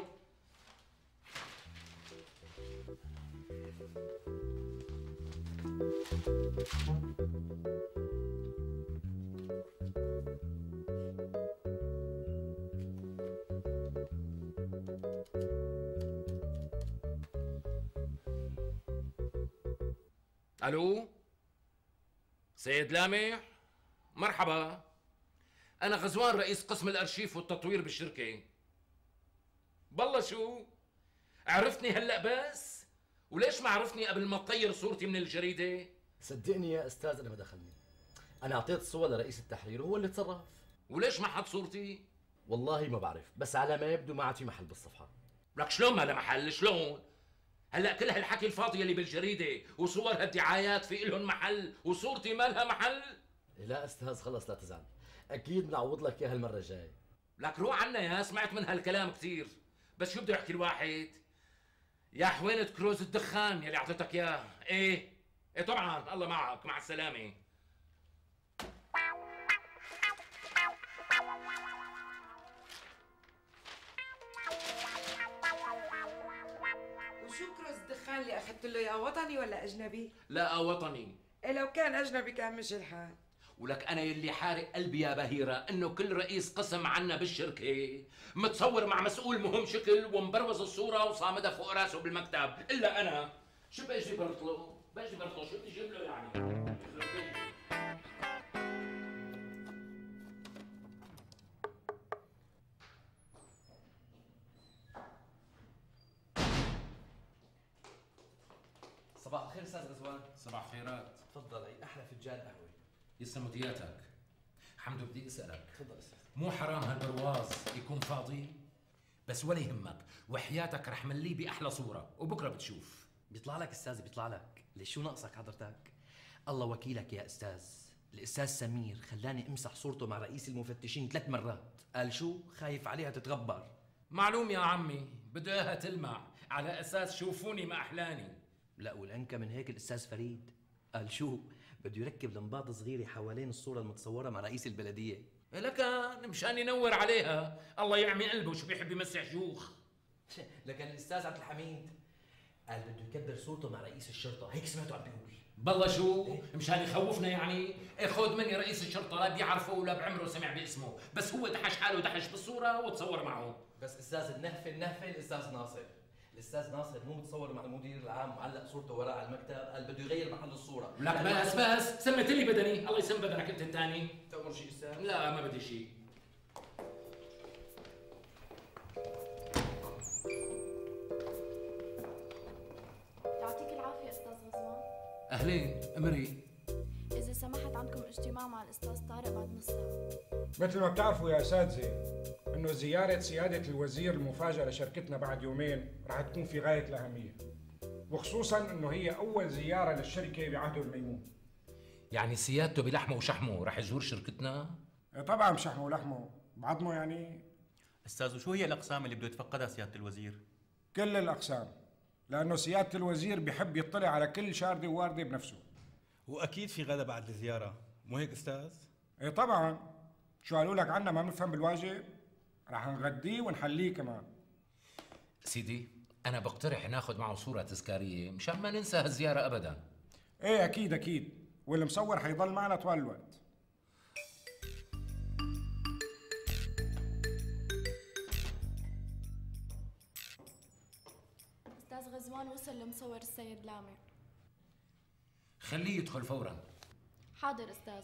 الو سيد لامح، مرحبا، انا غزوان رئيس قسم الارشيف والتطوير بالشركه. بالله شو عرفتني هلا بس؟ وليش ما عرفتني قبل ما تطير صورتي من الجريده؟ صدقني يا استاذ انا ما دخلني، انا اعطيت الصور لرئيس التحرير وهو اللي تصرف. وليش ما حط صورتي؟ والله ما بعرف، بس على ما يبدو ما عاد في محل بالصفحه. لك شلون ما له محل؟ شلون؟ هلا كل هالحكي الفاضي اللي بالجريده وصور هالدعايات في إلهم محل وصورتي ما لها محل؟ لا استاذ خلص لا تزعل، اكيد بنعوض لك اياها المره الجايه. لك روح عنا يا، سمعت من هالكلام كثير، بس شو بده يحكي الواحد؟ يا حوينة كروز الدخان يلي اعطيتك اياه. ايه طبعا، الله معك، مع السلامه. وشو كروز الدخان اللي اخذت له اياه، وطني ولا اجنبي؟ لا وطني. إيه لو كان اجنبي كان مشي الحال. ولك انا يلي حارق قلبي يا بهيره انه كل رئيس قسم عنا بالشركه متصور مع مسؤول مهم شكل ومبروز الصوره وصامدها فوق راسه بالمكتب، الا انا شو باجي برطله؟ شو بدي اجيب له يعني؟ صباح الخير استاذ غزوان. صباح الخيرات. تفضل، اي احلى فنجان قهوه. يسلموا دياتك. حمدو بدي اسالك، تفضل استاذ. مو حرام هالبرواز يكون فاضي؟ بس ولا يهمك، وحياتك رح مليه باحلى صوره وبكره بتشوف. بيطلع لك استاذ بيطلع لك، ليش شو ناقصك حضرتك؟ الله وكيلك يا استاذ، الاستاذ سمير خلاني امسح صورته مع رئيس المفتشين 3 مرات، قال شو؟ خايف عليها تتغبر. معلوم يا عمي، بده اياها تلمع على اساس شوفوني ما احلاني. لا والانكى من هيك الاستاذ فريد قال شو؟ بده يركب لمبات صغيره حوالين الصوره المتصوره مع رئيس البلديه. لك مشان ينور عليها، الله يعمي قلبه شو بيحب يمسح شيوخ. لكن الاستاذ عبد الحميد قال بده يكبر صورته مع رئيس الشرطه، هيك سمعته عم بيقول. بالله شو؟ مشان يخوفنا يعني؟ خذ مني رئيس الشرطه لا بيعرفه ولا بعمره سمع باسمه، بس هو دحش حاله دحش بالصوره وتصور معه. بس استاذ النهفه الاستاذ ناصر، الاستاذ ناصر مو متصور مع المدير العام وعلق صورته وراء على المكتب، قال بده يغير محل الصوره. لك بس سمت لي بدني، الله يسم بدنك انت الثاني. تأمر شيء استاذ؟ لا ما بدي شيء. يعطيك العافية أستاذ غزوان. أهلين، أمري. إذا سمحت عندكم اجتماع مع الأستاذ طارق بعد نص ساعة. مثل ما بتعرفوا يا أساتذة إنه زيارة سيادة الوزير المفاجئة لشركتنا بعد يومين رح تكون في غاية الأهمية، وخصوصاً إنه هي أول زيارة للشركة بعهده الميمون. يعني سيادته بلحمه وشحمه رح يزور شركتنا؟ طبعاً بشحمه ولحمه، بعظمه يعني. أستاذ وشو هي الأقسام اللي بده يتفقدها سيادة الوزير؟ كل الأقسام، لأنه سيادة الوزير بيحب يطلع على كل شاردة وواردة بنفسه. وأكيد في غدا بعد الزيارة، مو هيك أستاذ؟ إيه طبعاً، شو قالوا لك عنا ما بنفهم بالواجب؟ رح نغديه ونحليه كمان. سيدي أنا بقترح ناخذ معه صورة تذكارية مشان ما ننسى هالزيارة أبدا. ايه اكيد اكيد، والمصور حيضل معنا طوال الوقت. أستاذ غزوان وصل لمصور السيد لامع. خليه يدخل فورا. حاضر أستاذ.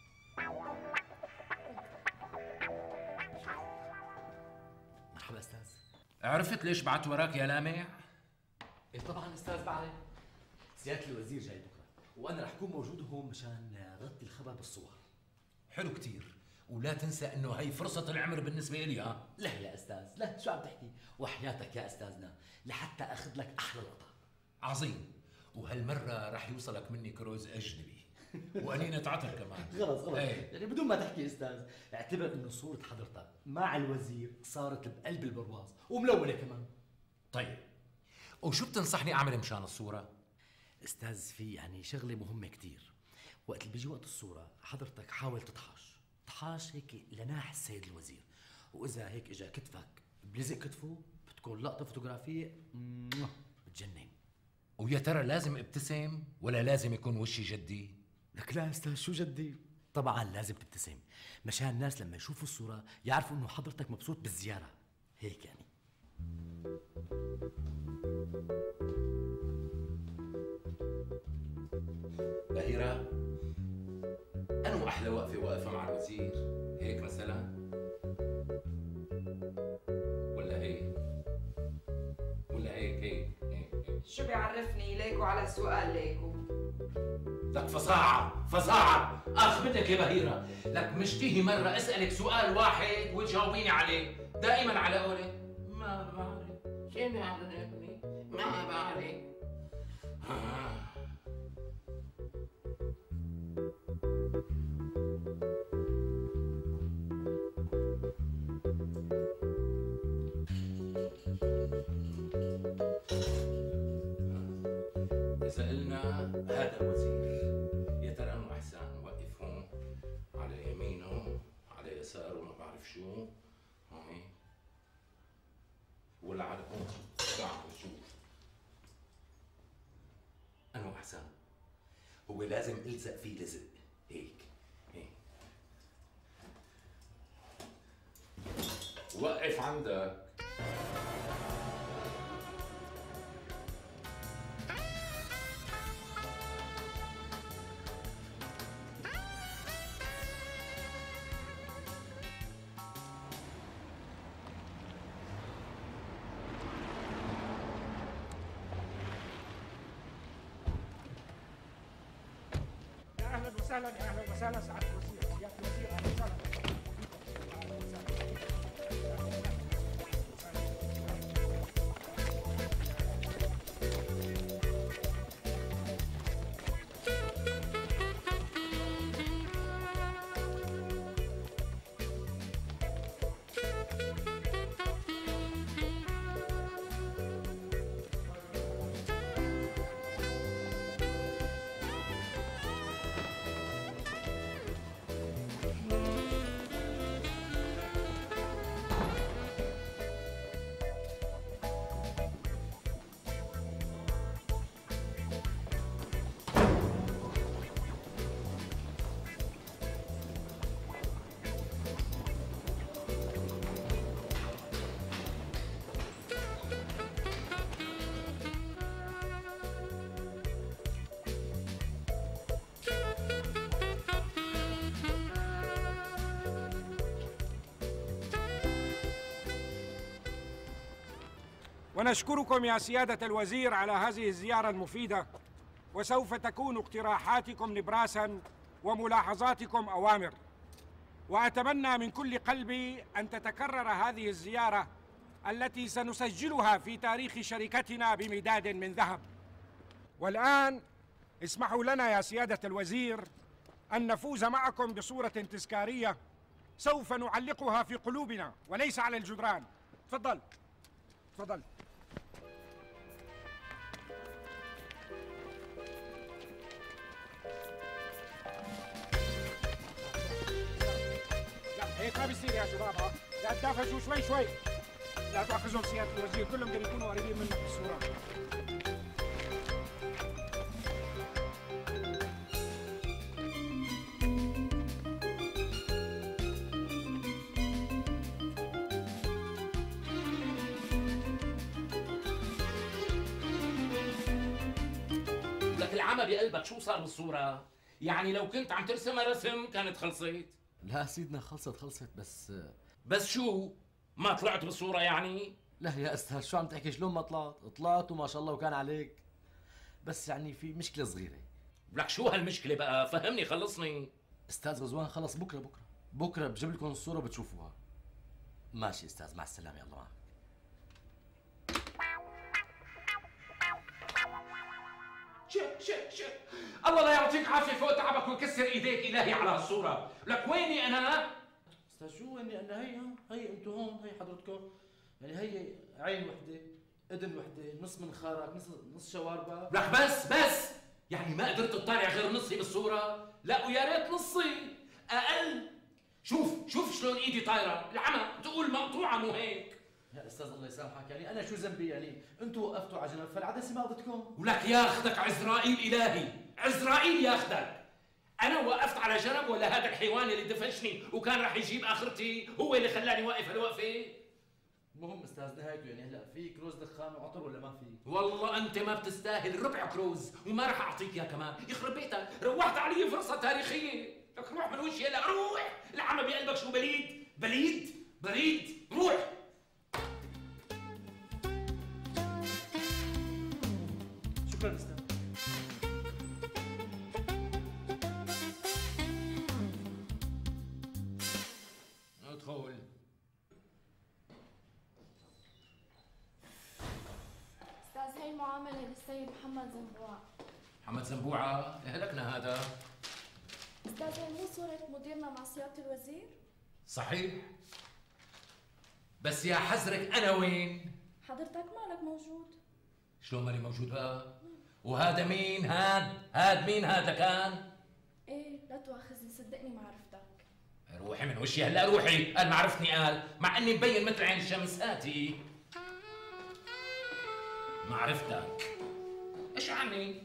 مرحبا أستاذ. عرفت ليش بعت وراك يا لامع؟ إيه طبعا أستاذ بعرف. سيادة الوزير جاي بكرة وأنا رح أكون موجود هون مشان أغطي الخبر بالصور. حلو كتير، ولا تنسى إنه هي فرصة العمر بالنسبة إلي. ها؟ لا يا أستاذ، لا شو عم تحكي؟ وحياتك يا أستاذنا لحتى أخذ لك أحلى لقطة. عظيم، وهالمرة رح يوصلك مني كروز أجنبي وقنينة عطر كمان. خلص ايه. يعني بدون ما تحكي أستاذ، اعتبر إنه صورة حضرتك مع الوزير صارت بقلب البرواز وملونة كمان. طيب، وشو بتنصحني أعمل مشان الصورة؟ أستاذ في يعني شغلة مهمة كتير. وقت اللي بيجي وقت الصورة حضرتك حاول تطحاش هيك لناح السيد الوزير، وإذا هيك إجا كتفك بلزق كتفه بتكون لقطة فوتوغرافية بتجنن. ويا ترى لازم ابتسم ولا لازم يكون وشي جدي؟ لك لا أستاذ، شو جدي؟ طبعا لازم تبتسم مشان الناس لما يشوفوا الصورة يعرفوا إنه حضرتك مبسوط بالزيارة، هيك يعني. بهيرة، أنو أحلى واقفة مع الوزير؟ هيك مثلا؟ ولا هيك؟ ولا هيك؟ شو بيعرفني ليكو على سؤال ليكو؟ لك فظاعة آخ بدك يا بهيرة، لك مشتهي مرة أسألك سؤال واحد وتجاوبيني عليه، دائما على قولك ما بعرف. شو بيعرفني؟ ما بعرف. سألنا هذا الوزير يا ترى انه احسن وقف هون على يمينه على يساره ما بعرف شو هاي ولا على هون. تعال شوف انه احسن. هو لازم الزق فيه لزق هيك. وقف عندك. اهلا وسهلا، اهلا وسهلا سعاده الوزير، سياده الوزير، اهلا وسهلا. ونشكركم يا سيادة الوزير على هذه الزيارة المفيدة، وسوف تكون اقتراحاتكم نبراسا وملاحظاتكم أوامر، وأتمنى من كل قلبي أن تتكرر هذه الزيارة التي سنسجلها في تاريخ شركتنا بمداد من ذهب. والآن اسمحوا لنا يا سيادة الوزير أن نفوز معكم بصورة تذكارية سوف نعلقها في قلوبنا وليس على الجدران. تفضل تفضل. لا هيك ما بيصير يا شباب، لا تدافعوا شوي شوي. لا تؤاخذهم سياده الوزير، كلهم بدهم يكونوا قريبين منك بالصوره. لك العمى بقلبك، شو صار بالصورة؟ يعني لو كنت عم ترسمها رسم كانت خلصت. لا سيدنا خلصت بس شو؟ ما طلعت بالصورة يعني؟ لا يا استاذ شو عم تحكي؟ شلون ما طلعت وما شاء الله وكان عليك، بس يعني في مشكلة صغيرة. لك شو هالمشكلة بقى؟ فهمني خلصني. استاذ رضوان خلص بكره بجيب لكم الصورة بتشوفوها. ماشي استاذ، مع السلامة، يلا معك. شك الله لا يعطيك عافية فوق تعبك ويكسر ايديك الهي على هالصورة. لك ويني انا؟ استاذ شو ويني انا؟ هي انتوا هون، هي حضرتكم، يعني هي عين وحدة، اذن وحدة، نص منخارك، نص شواربك. لك بس يعني ما قدرت تطالع غير نصي بالصورة؟ لا ويا ريت نصي اقل. شوف شلون ايدي طايرة، العمى تقول مقطوعة مو هيك؟ يا استاذ الله يسامحك، يعني انا شو ذنبي؟ يعني انتوا وقفتوا على جنب فالعدسه ما قضتكم. ولك ياخذك عزرائيل الهي، عزرائيل ياخذك. انا وقفت على جنب ولا هذا الحيوان اللي دفشني وكان راح يجيب اخرتي هو اللي خلاني واقف هالوقفه؟ المهم استاذ نهايته، يعني هلا في كروز دخان وعطر ولا ما في؟ والله انت ما بتستاهل ربع كروز وما راح اعطيك اياه كمان، يخرب بيتك، روحت علي فرصه تاريخيه، لك روح من وجهي هلا روح، العمى بقلبك شو بليد روح. شكرا استاذ. ادخل. استاذ هي المعاملة للسيد محمد زنبوع. محمد زنبوعة؟ اهلكنا هذا. استاذ هي مو صورة مديرنا مع سيادة الوزير؟ صحيح. بس يا حزرك انا وين؟ حضرتك مالك موجود. شلون ماني موجود بقى؟ وهذا مين هاد مين هذا كان؟ ايه لا تواخذني، صدقني ما عرفتك. روحي من وشي هلا روحي، قال ما عرفتني، قال مع اني مبين مثل عين الشمس. هاتي ما عرفتك. ايش عني؟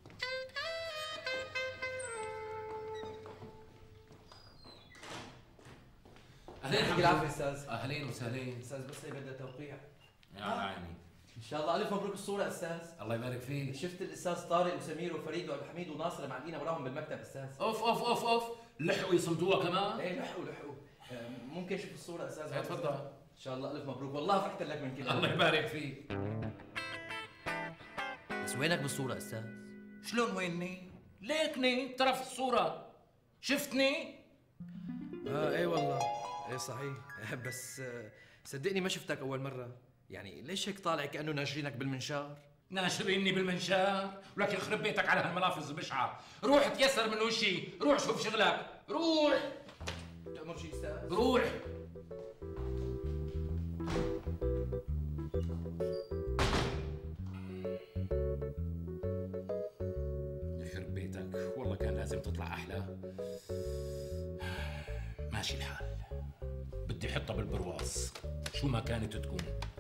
اهلين يعطيك العافية استاذ. اهلين وسهلين استاذ بس هي بدها توقيع. يا عيني. ان شاء الله الف مبروك الصورة استاذ. الله يبارك فيك. شفت الاستاذ طارق وسمير وفريد وعبد الحميد وناصر معلقين وراهم بالمكتب استاذ. اوف لحقوا يصمتوها كمان؟ ايه لحقوا. ممكن اشوف الصورة استاذ؟ تفضل. ان شاء الله الف مبروك، والله فرحت لك من كده. الله يبارك فيك. بس وينك بالصورة استاذ؟ شلون ويني؟ ليكني طرف الصورة. شفتني؟ ايه والله، ايه صحيح. بس صدقني ما شفتك اول مرة، يعني ليش هيك طالع كأنه ناشرينك بالمنشار؟ ناشريني بالمنشار؟ ولك يخرب بيتك على هالملافظ البشعة، روح تيسر من وشي، روح شوف شغلك، روح. تأمر شي استاذ؟ روح. يخرب بيتك، والله كان لازم تطلع أحلى. ماشي الحال، بدي حطها بالبرواز شو ما كانت تكون.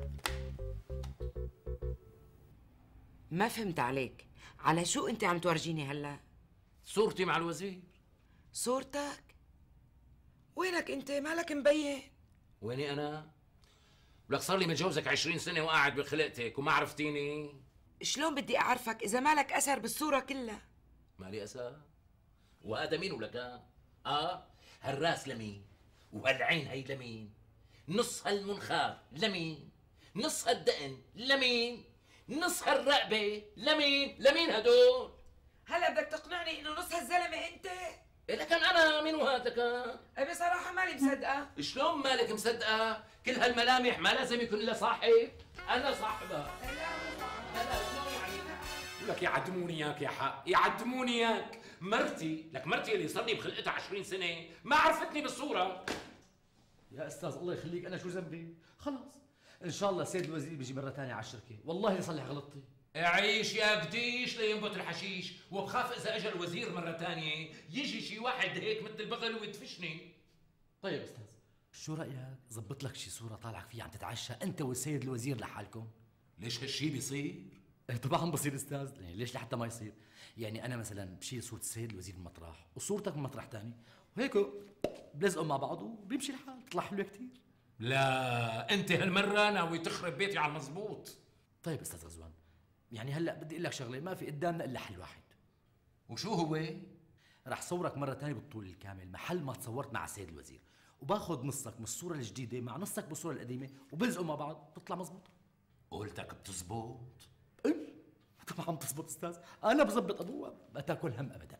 ما فهمت عليك، على شو انت عم تورجيني هلا؟ صورتي مع الوزير. صورتك؟ وينك انت؟ مالك مبين؟ ويني انا؟ ولك صار لي متجوزك 20 سنة وقاعد بخلقتك وما عرفتيني؟ شلون بدي اعرفك اذا مالك اثر بالصورة كلها؟ مالي اثر؟ وهذا مين ولك؟ هالراس لمين؟ وهالعين هي لمين؟ نص هالمنخار لمين؟ نص هالدقن لمين؟ نص هالرقبة لمين هدول؟ هلا بدك تقنعني انه نص هالزلمة انت؟ لكن انا مين وهذا كان؟ بصراحة مالي مصدقة. شلون مالك مصدقة؟ كل هالملامح ما لازم يكون لها صاحب؟ انا صاحبها. هلا شلون يعني؟ لك يعدموني اياك يا حق، يعدموني اياك. مرتي اللي صار لي بخلقتها 20 سنة ما عرفتني بالصورة. يا استاذ الله يخليك، انا شو ذنبي؟ خلص ان شاء الله سيد الوزير بيجي مرة ثانية على الشركة، والله يصلح غلطتي. عيش يا قديش لينبت الحشيش، وبخاف اذا اجى الوزير مرة ثانية يجي شي واحد هيك مثل البغل ويدفشني. طيب استاذ، شو رايك زبط لك شي صوره طالعك فيها عم تتعشى انت والسيد الوزير لحالكم؟ ليش هالشي بيصير؟ طبعا بصير استاذ، يعني ليش لحتى ما يصير؟ يعني انا مثلا بشيل صوره السيد الوزير من مطرح وصورتك من مطرح ثاني وهيك بلزقهم مع بعض وبيمشي الحال، بتطلع حلوه كثير. لا انت هالمره ناوي تخرب بيتي على المزبوط. طيب استاذ غزوان، يعني هلا بدي اقول لك شغله، ما في قدامنا الا حل واحد. وشو هو؟ رح صورك مره ثانيه بالطول الكامل محل ما تصورت مع السيد الوزير، وباخذ نصك من الصوره الجديده مع نصك بالصوره القديمه وبلزقهم مع بعض بتطلع مزبوطه. قولتك بتزبط؟ ايه طبعا بتزبط استاذ، انا بزبط ابوها ما تاكل هم ابدا.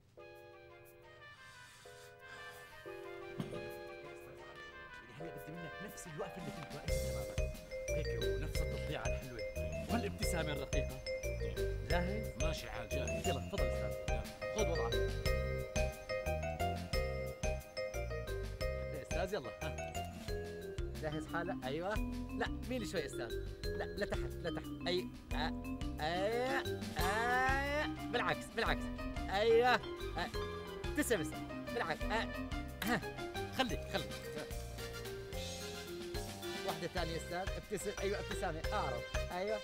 هلا بدي منك نفس الوقفه اللي كنت واقفها تماما هيك، ونفس التطليعه الحلوه والابتسامه الرقيقه. جاهز؟ ماشي الحال، جاهز. يلا تفضل استاذ، خذ وضعك. استاذ يلا ها. جاهز حالك؟ ايوه. لا ميلي شوي استاذ، لا لتحت لتحت. اي بالعكس بالعكس. ايوه ابتسم استاذ بالعكس. خليك واحدة ثانية استاذ، ابتسم. ايوه ابتسامة اعرض. ايوه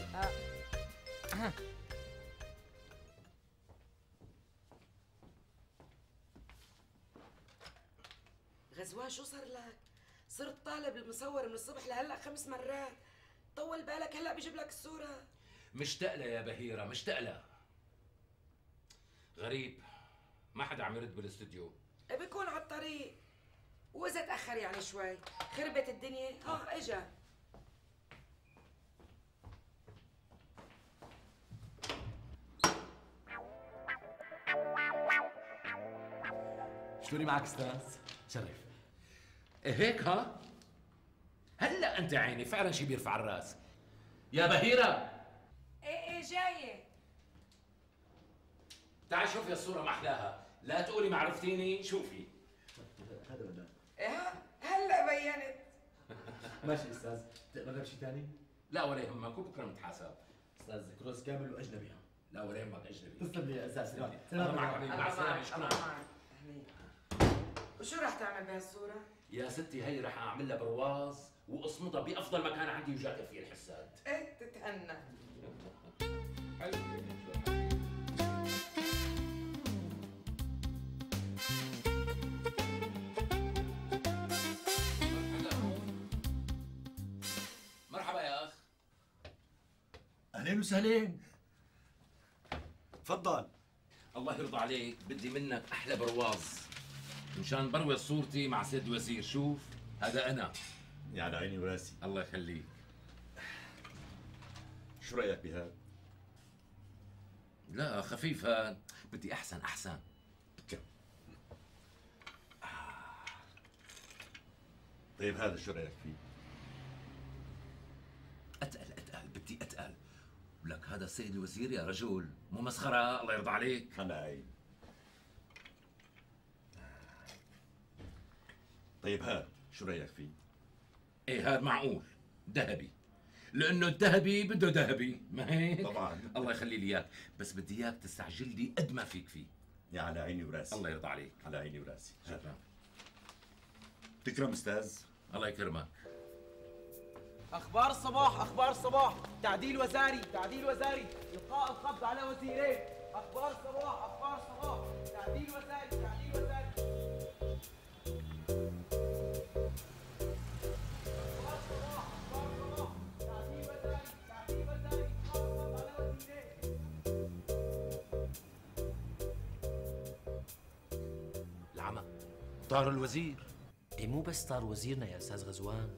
غزوان شو صار لك؟ صرت طالب المصور من الصبح لهلا 5 مرات، طول بالك هلا بيجيب لك الصورة. مشتاق لها يا بهيرة، مشتاق لها. غريب ما حدا عم يرد بالاستوديو. بيكون على الطريق، واذا تاخر يعني شوي خربت الدنيا. اجا. شلوني معك استاذ؟ شرف. هيك ها؟ هلا انت عيني فعلا شي بيرفع الراس. يا بهيرة. ايه جاية. تعال شوفي الصورة ما احلاها، لا تقولي ما عرفتيني، شوفي. هذا بدنا. هلا بينت. ماشي استاذ، تقبل شيء ثاني؟ لا ولا يهمك، وبكره نتحاسب. استاذ كروز كامل واجنبي. لا ولا يهمك اجنبي. تسلم لي يا استاذ. سلام معك. مع السلامة. شكرا. وشو رح تعمل بهالصورة؟ يا ستي هي رح اعمل لها برواز واصمتها بافضل مكان عندي وجاكر فيه الحساد. ايه تتهنى. مرحبا يا اخ. اهلين وسهلين. تفضل. الله يرضى عليك، بدي منك احلى برواز مشان بروز صورتي مع سيد الوزير. شوف هذا انا. يعني عيني وراسي. الله يخليك. شو رايك بهذا؟ لا خفيفة، بدي احسن. طيب هذا شو رايك فيه؟ اتقل بدي اتقل. ولك هذا السيد الوزير يا رجل، مو مسخرة. الله يرضى عليك. انا عين. طيب هذا شو رايك فيه؟ ايه هذا معقول، ذهبي، لانه الذهبي بده ذهبي، ما هيك؟ طبعا. الله يخلي لي اياك، بس بدي اياك تستعجل لي قد ما فيك فيه. يا على عيني وراسي. الله يرضى عليك. على عيني وراسي. شكرا. تكرم استاذ. الله يكرمك. اخبار الصباح، تعديل وزاري، القاء القبض على وزيرين. اخبار الصباح، تعديل وزاري. العمى طار الوزير. ايه مو بس صار وزيرنا يا استاذ غزوان،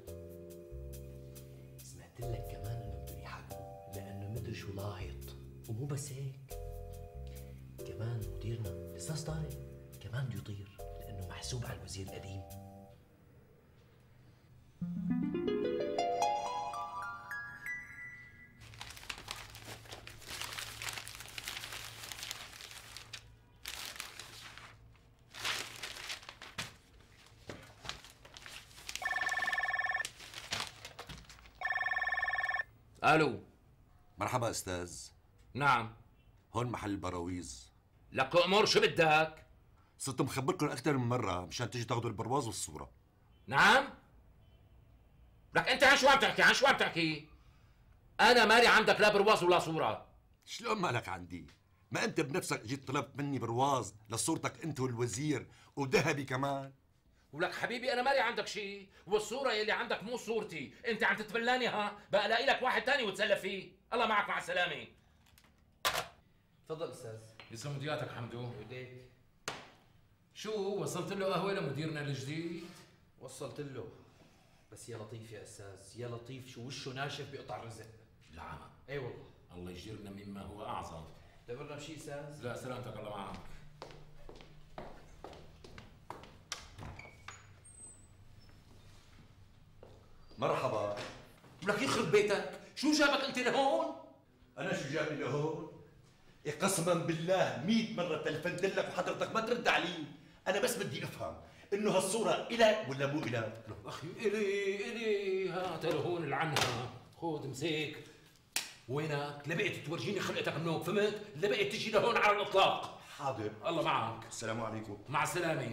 سمعت لك كمان انه بدهم يحاكموا لانه مدري شو لاهط. ومو بس هيك، كمان مديرنا الاستاذ طارق كمان بده يطير لانه محسوب على الوزير القديم. الو. مرحبا استاذ. نعم. هون محل البراويز. لك امور، شو بدك؟ صرت مخبركم اكثر من مره مشان تيجي تاخذوا البرواز والصوره. نعم؟ لك انت عن شو عم تحكي؟ عن شو عم تحكي؟ انا مالي عندك لا برواز ولا صوره. شلون مالك عندي؟ ما انت بنفسك جيت طلبت مني برواز لصورتك انت والوزير وذهبي كمان. ولك حبيبي انا مالي عندك شيء، والصوره يلي عندك مو صورتي، انت عم تتبلاني ها؟ بقى الاقي لك واحد ثاني وتسلى فيه. الله معك، مع السلامه. تفضل استاذ. يسلم ودياتك حمدو. وديك. شو وصلت له قهوه لمديرنا الجديد؟ وصلت له، بس يا لطيف يا استاذ، يا لطيف شو وشه ناشف بقطع الرزق. العمى. اي والله. الله يجيرنا مما هو اعظم. دبرنا بشيء استاذ؟ لا سلامتك، الله معك. مرحبا. ولك يخرب بيتك، شو جابك انت لهون؟ انا شو جابني لهون؟ قسما بالله 100 مرة تلفنت لك وحضرتك ما ترد علي. انا بس بدي افهم انه هالصورة إلك ولا مو إلك؟ اخي الي هات لهون العنها، خذ مسيك. وينك؟ لا بقيت تورجيني خلقتك منوك، فهمت؟ لا بقيت تجي لهون على الاطلاق. حاضر. الله معك. السلام عليكم. مع السلامة.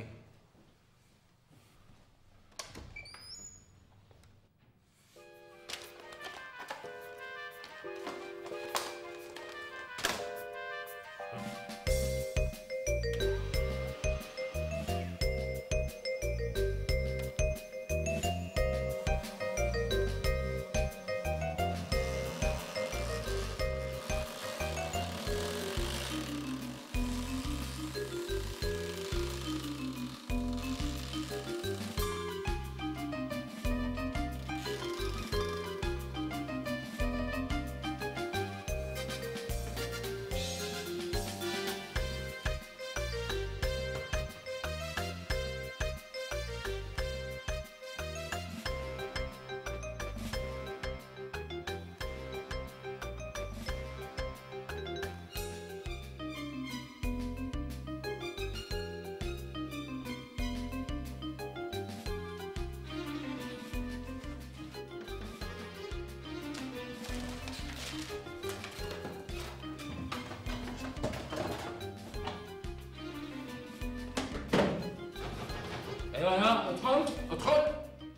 ايوه ادخل ادخل.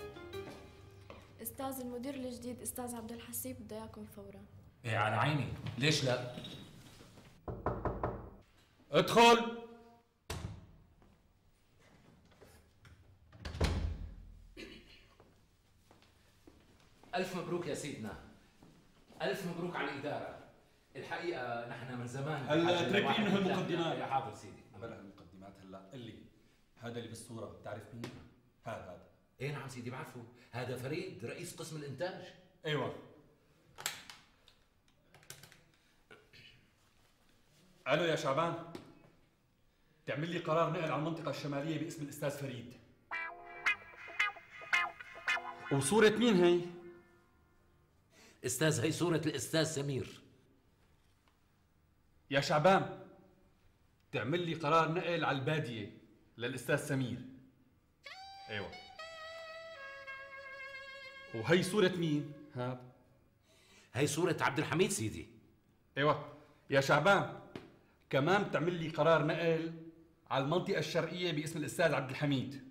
استاذ المدير الجديد استاذ عبد الحسيب بده اياكم فورا. ايه على عيني، ليش لا؟ ادخل. ألف مبروك يا سيدنا، ألف مبروك على الإدارة. الحقيقة نحن من زمان هلا اترك لي هالمقدمات. يا حاضر سيدي. بلا هالمقدمات هلا، قل لي هذا اللي بالصورة بتعرف مين؟ هذا. ايه نعم سيدي بعرفه، هذا فريد رئيس قسم الإنتاج. ايوه. الو يا شعبان، تعمل لي قرار نقل على المنطقة الشمالية باسم الأستاذ فريد. وصورة مين هي؟ استاذ، هي صورة الأستاذ سمير. يا شعبان، تعمل لي قرار نقل على البادية للأستاذ سمير. ايوه. وهي صورة مين؟ هاد. هي صورة عبد الحميد سيدي. ايوه. يا شعبان، كمان بتعمل لي قرار نقل على المنطقة الشرقية باسم الأستاذ عبد الحميد.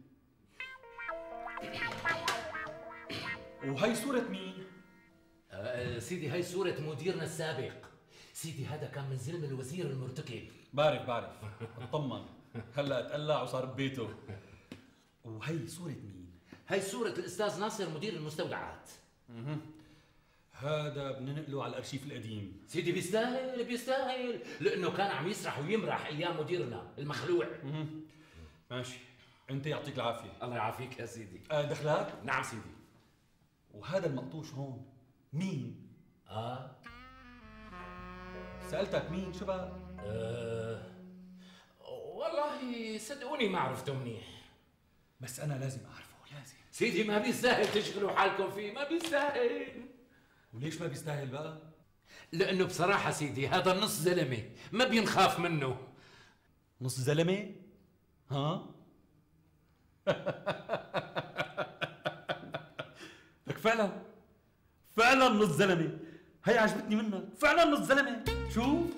وهي صورة مين؟ سيدي هي صورة مديرنا السابق. سيدي هذا كان من زلم الوزير المرتكب. بعرف اطمن، هلا تقلع وصار ببيته. وهي صورة مين؟ هي صورة الأستاذ ناصر مدير المستودعات. هذا بدنا ننقله على الأرشيف القديم. سيدي بيستاهل لأنه كان عم يسرح ويمرح أيام مديرنا المخلوع. ماشي، أنت يعطيك العافية. الله يعافيك يا سيدي. دخلك؟ نعم سيدي. وهذا المقطوش هون مين؟ سألتك مين؟ شو بقى؟ والله صدقوني ما عرفته منيح. بس أنا لازم أعرفه، لازم. سيدي ما بيستاهل تشغلوا حالكم فيه، ما بيستاهل. وليش ما بيستاهل بقى؟ لأنه بصراحة سيدي هذا النص زلمة ما بينخاف منه. نص زلمة؟ ها؟ لك فعلا نص زلمة. هي عجبتني منك، فعلا نص زلمة. شوف.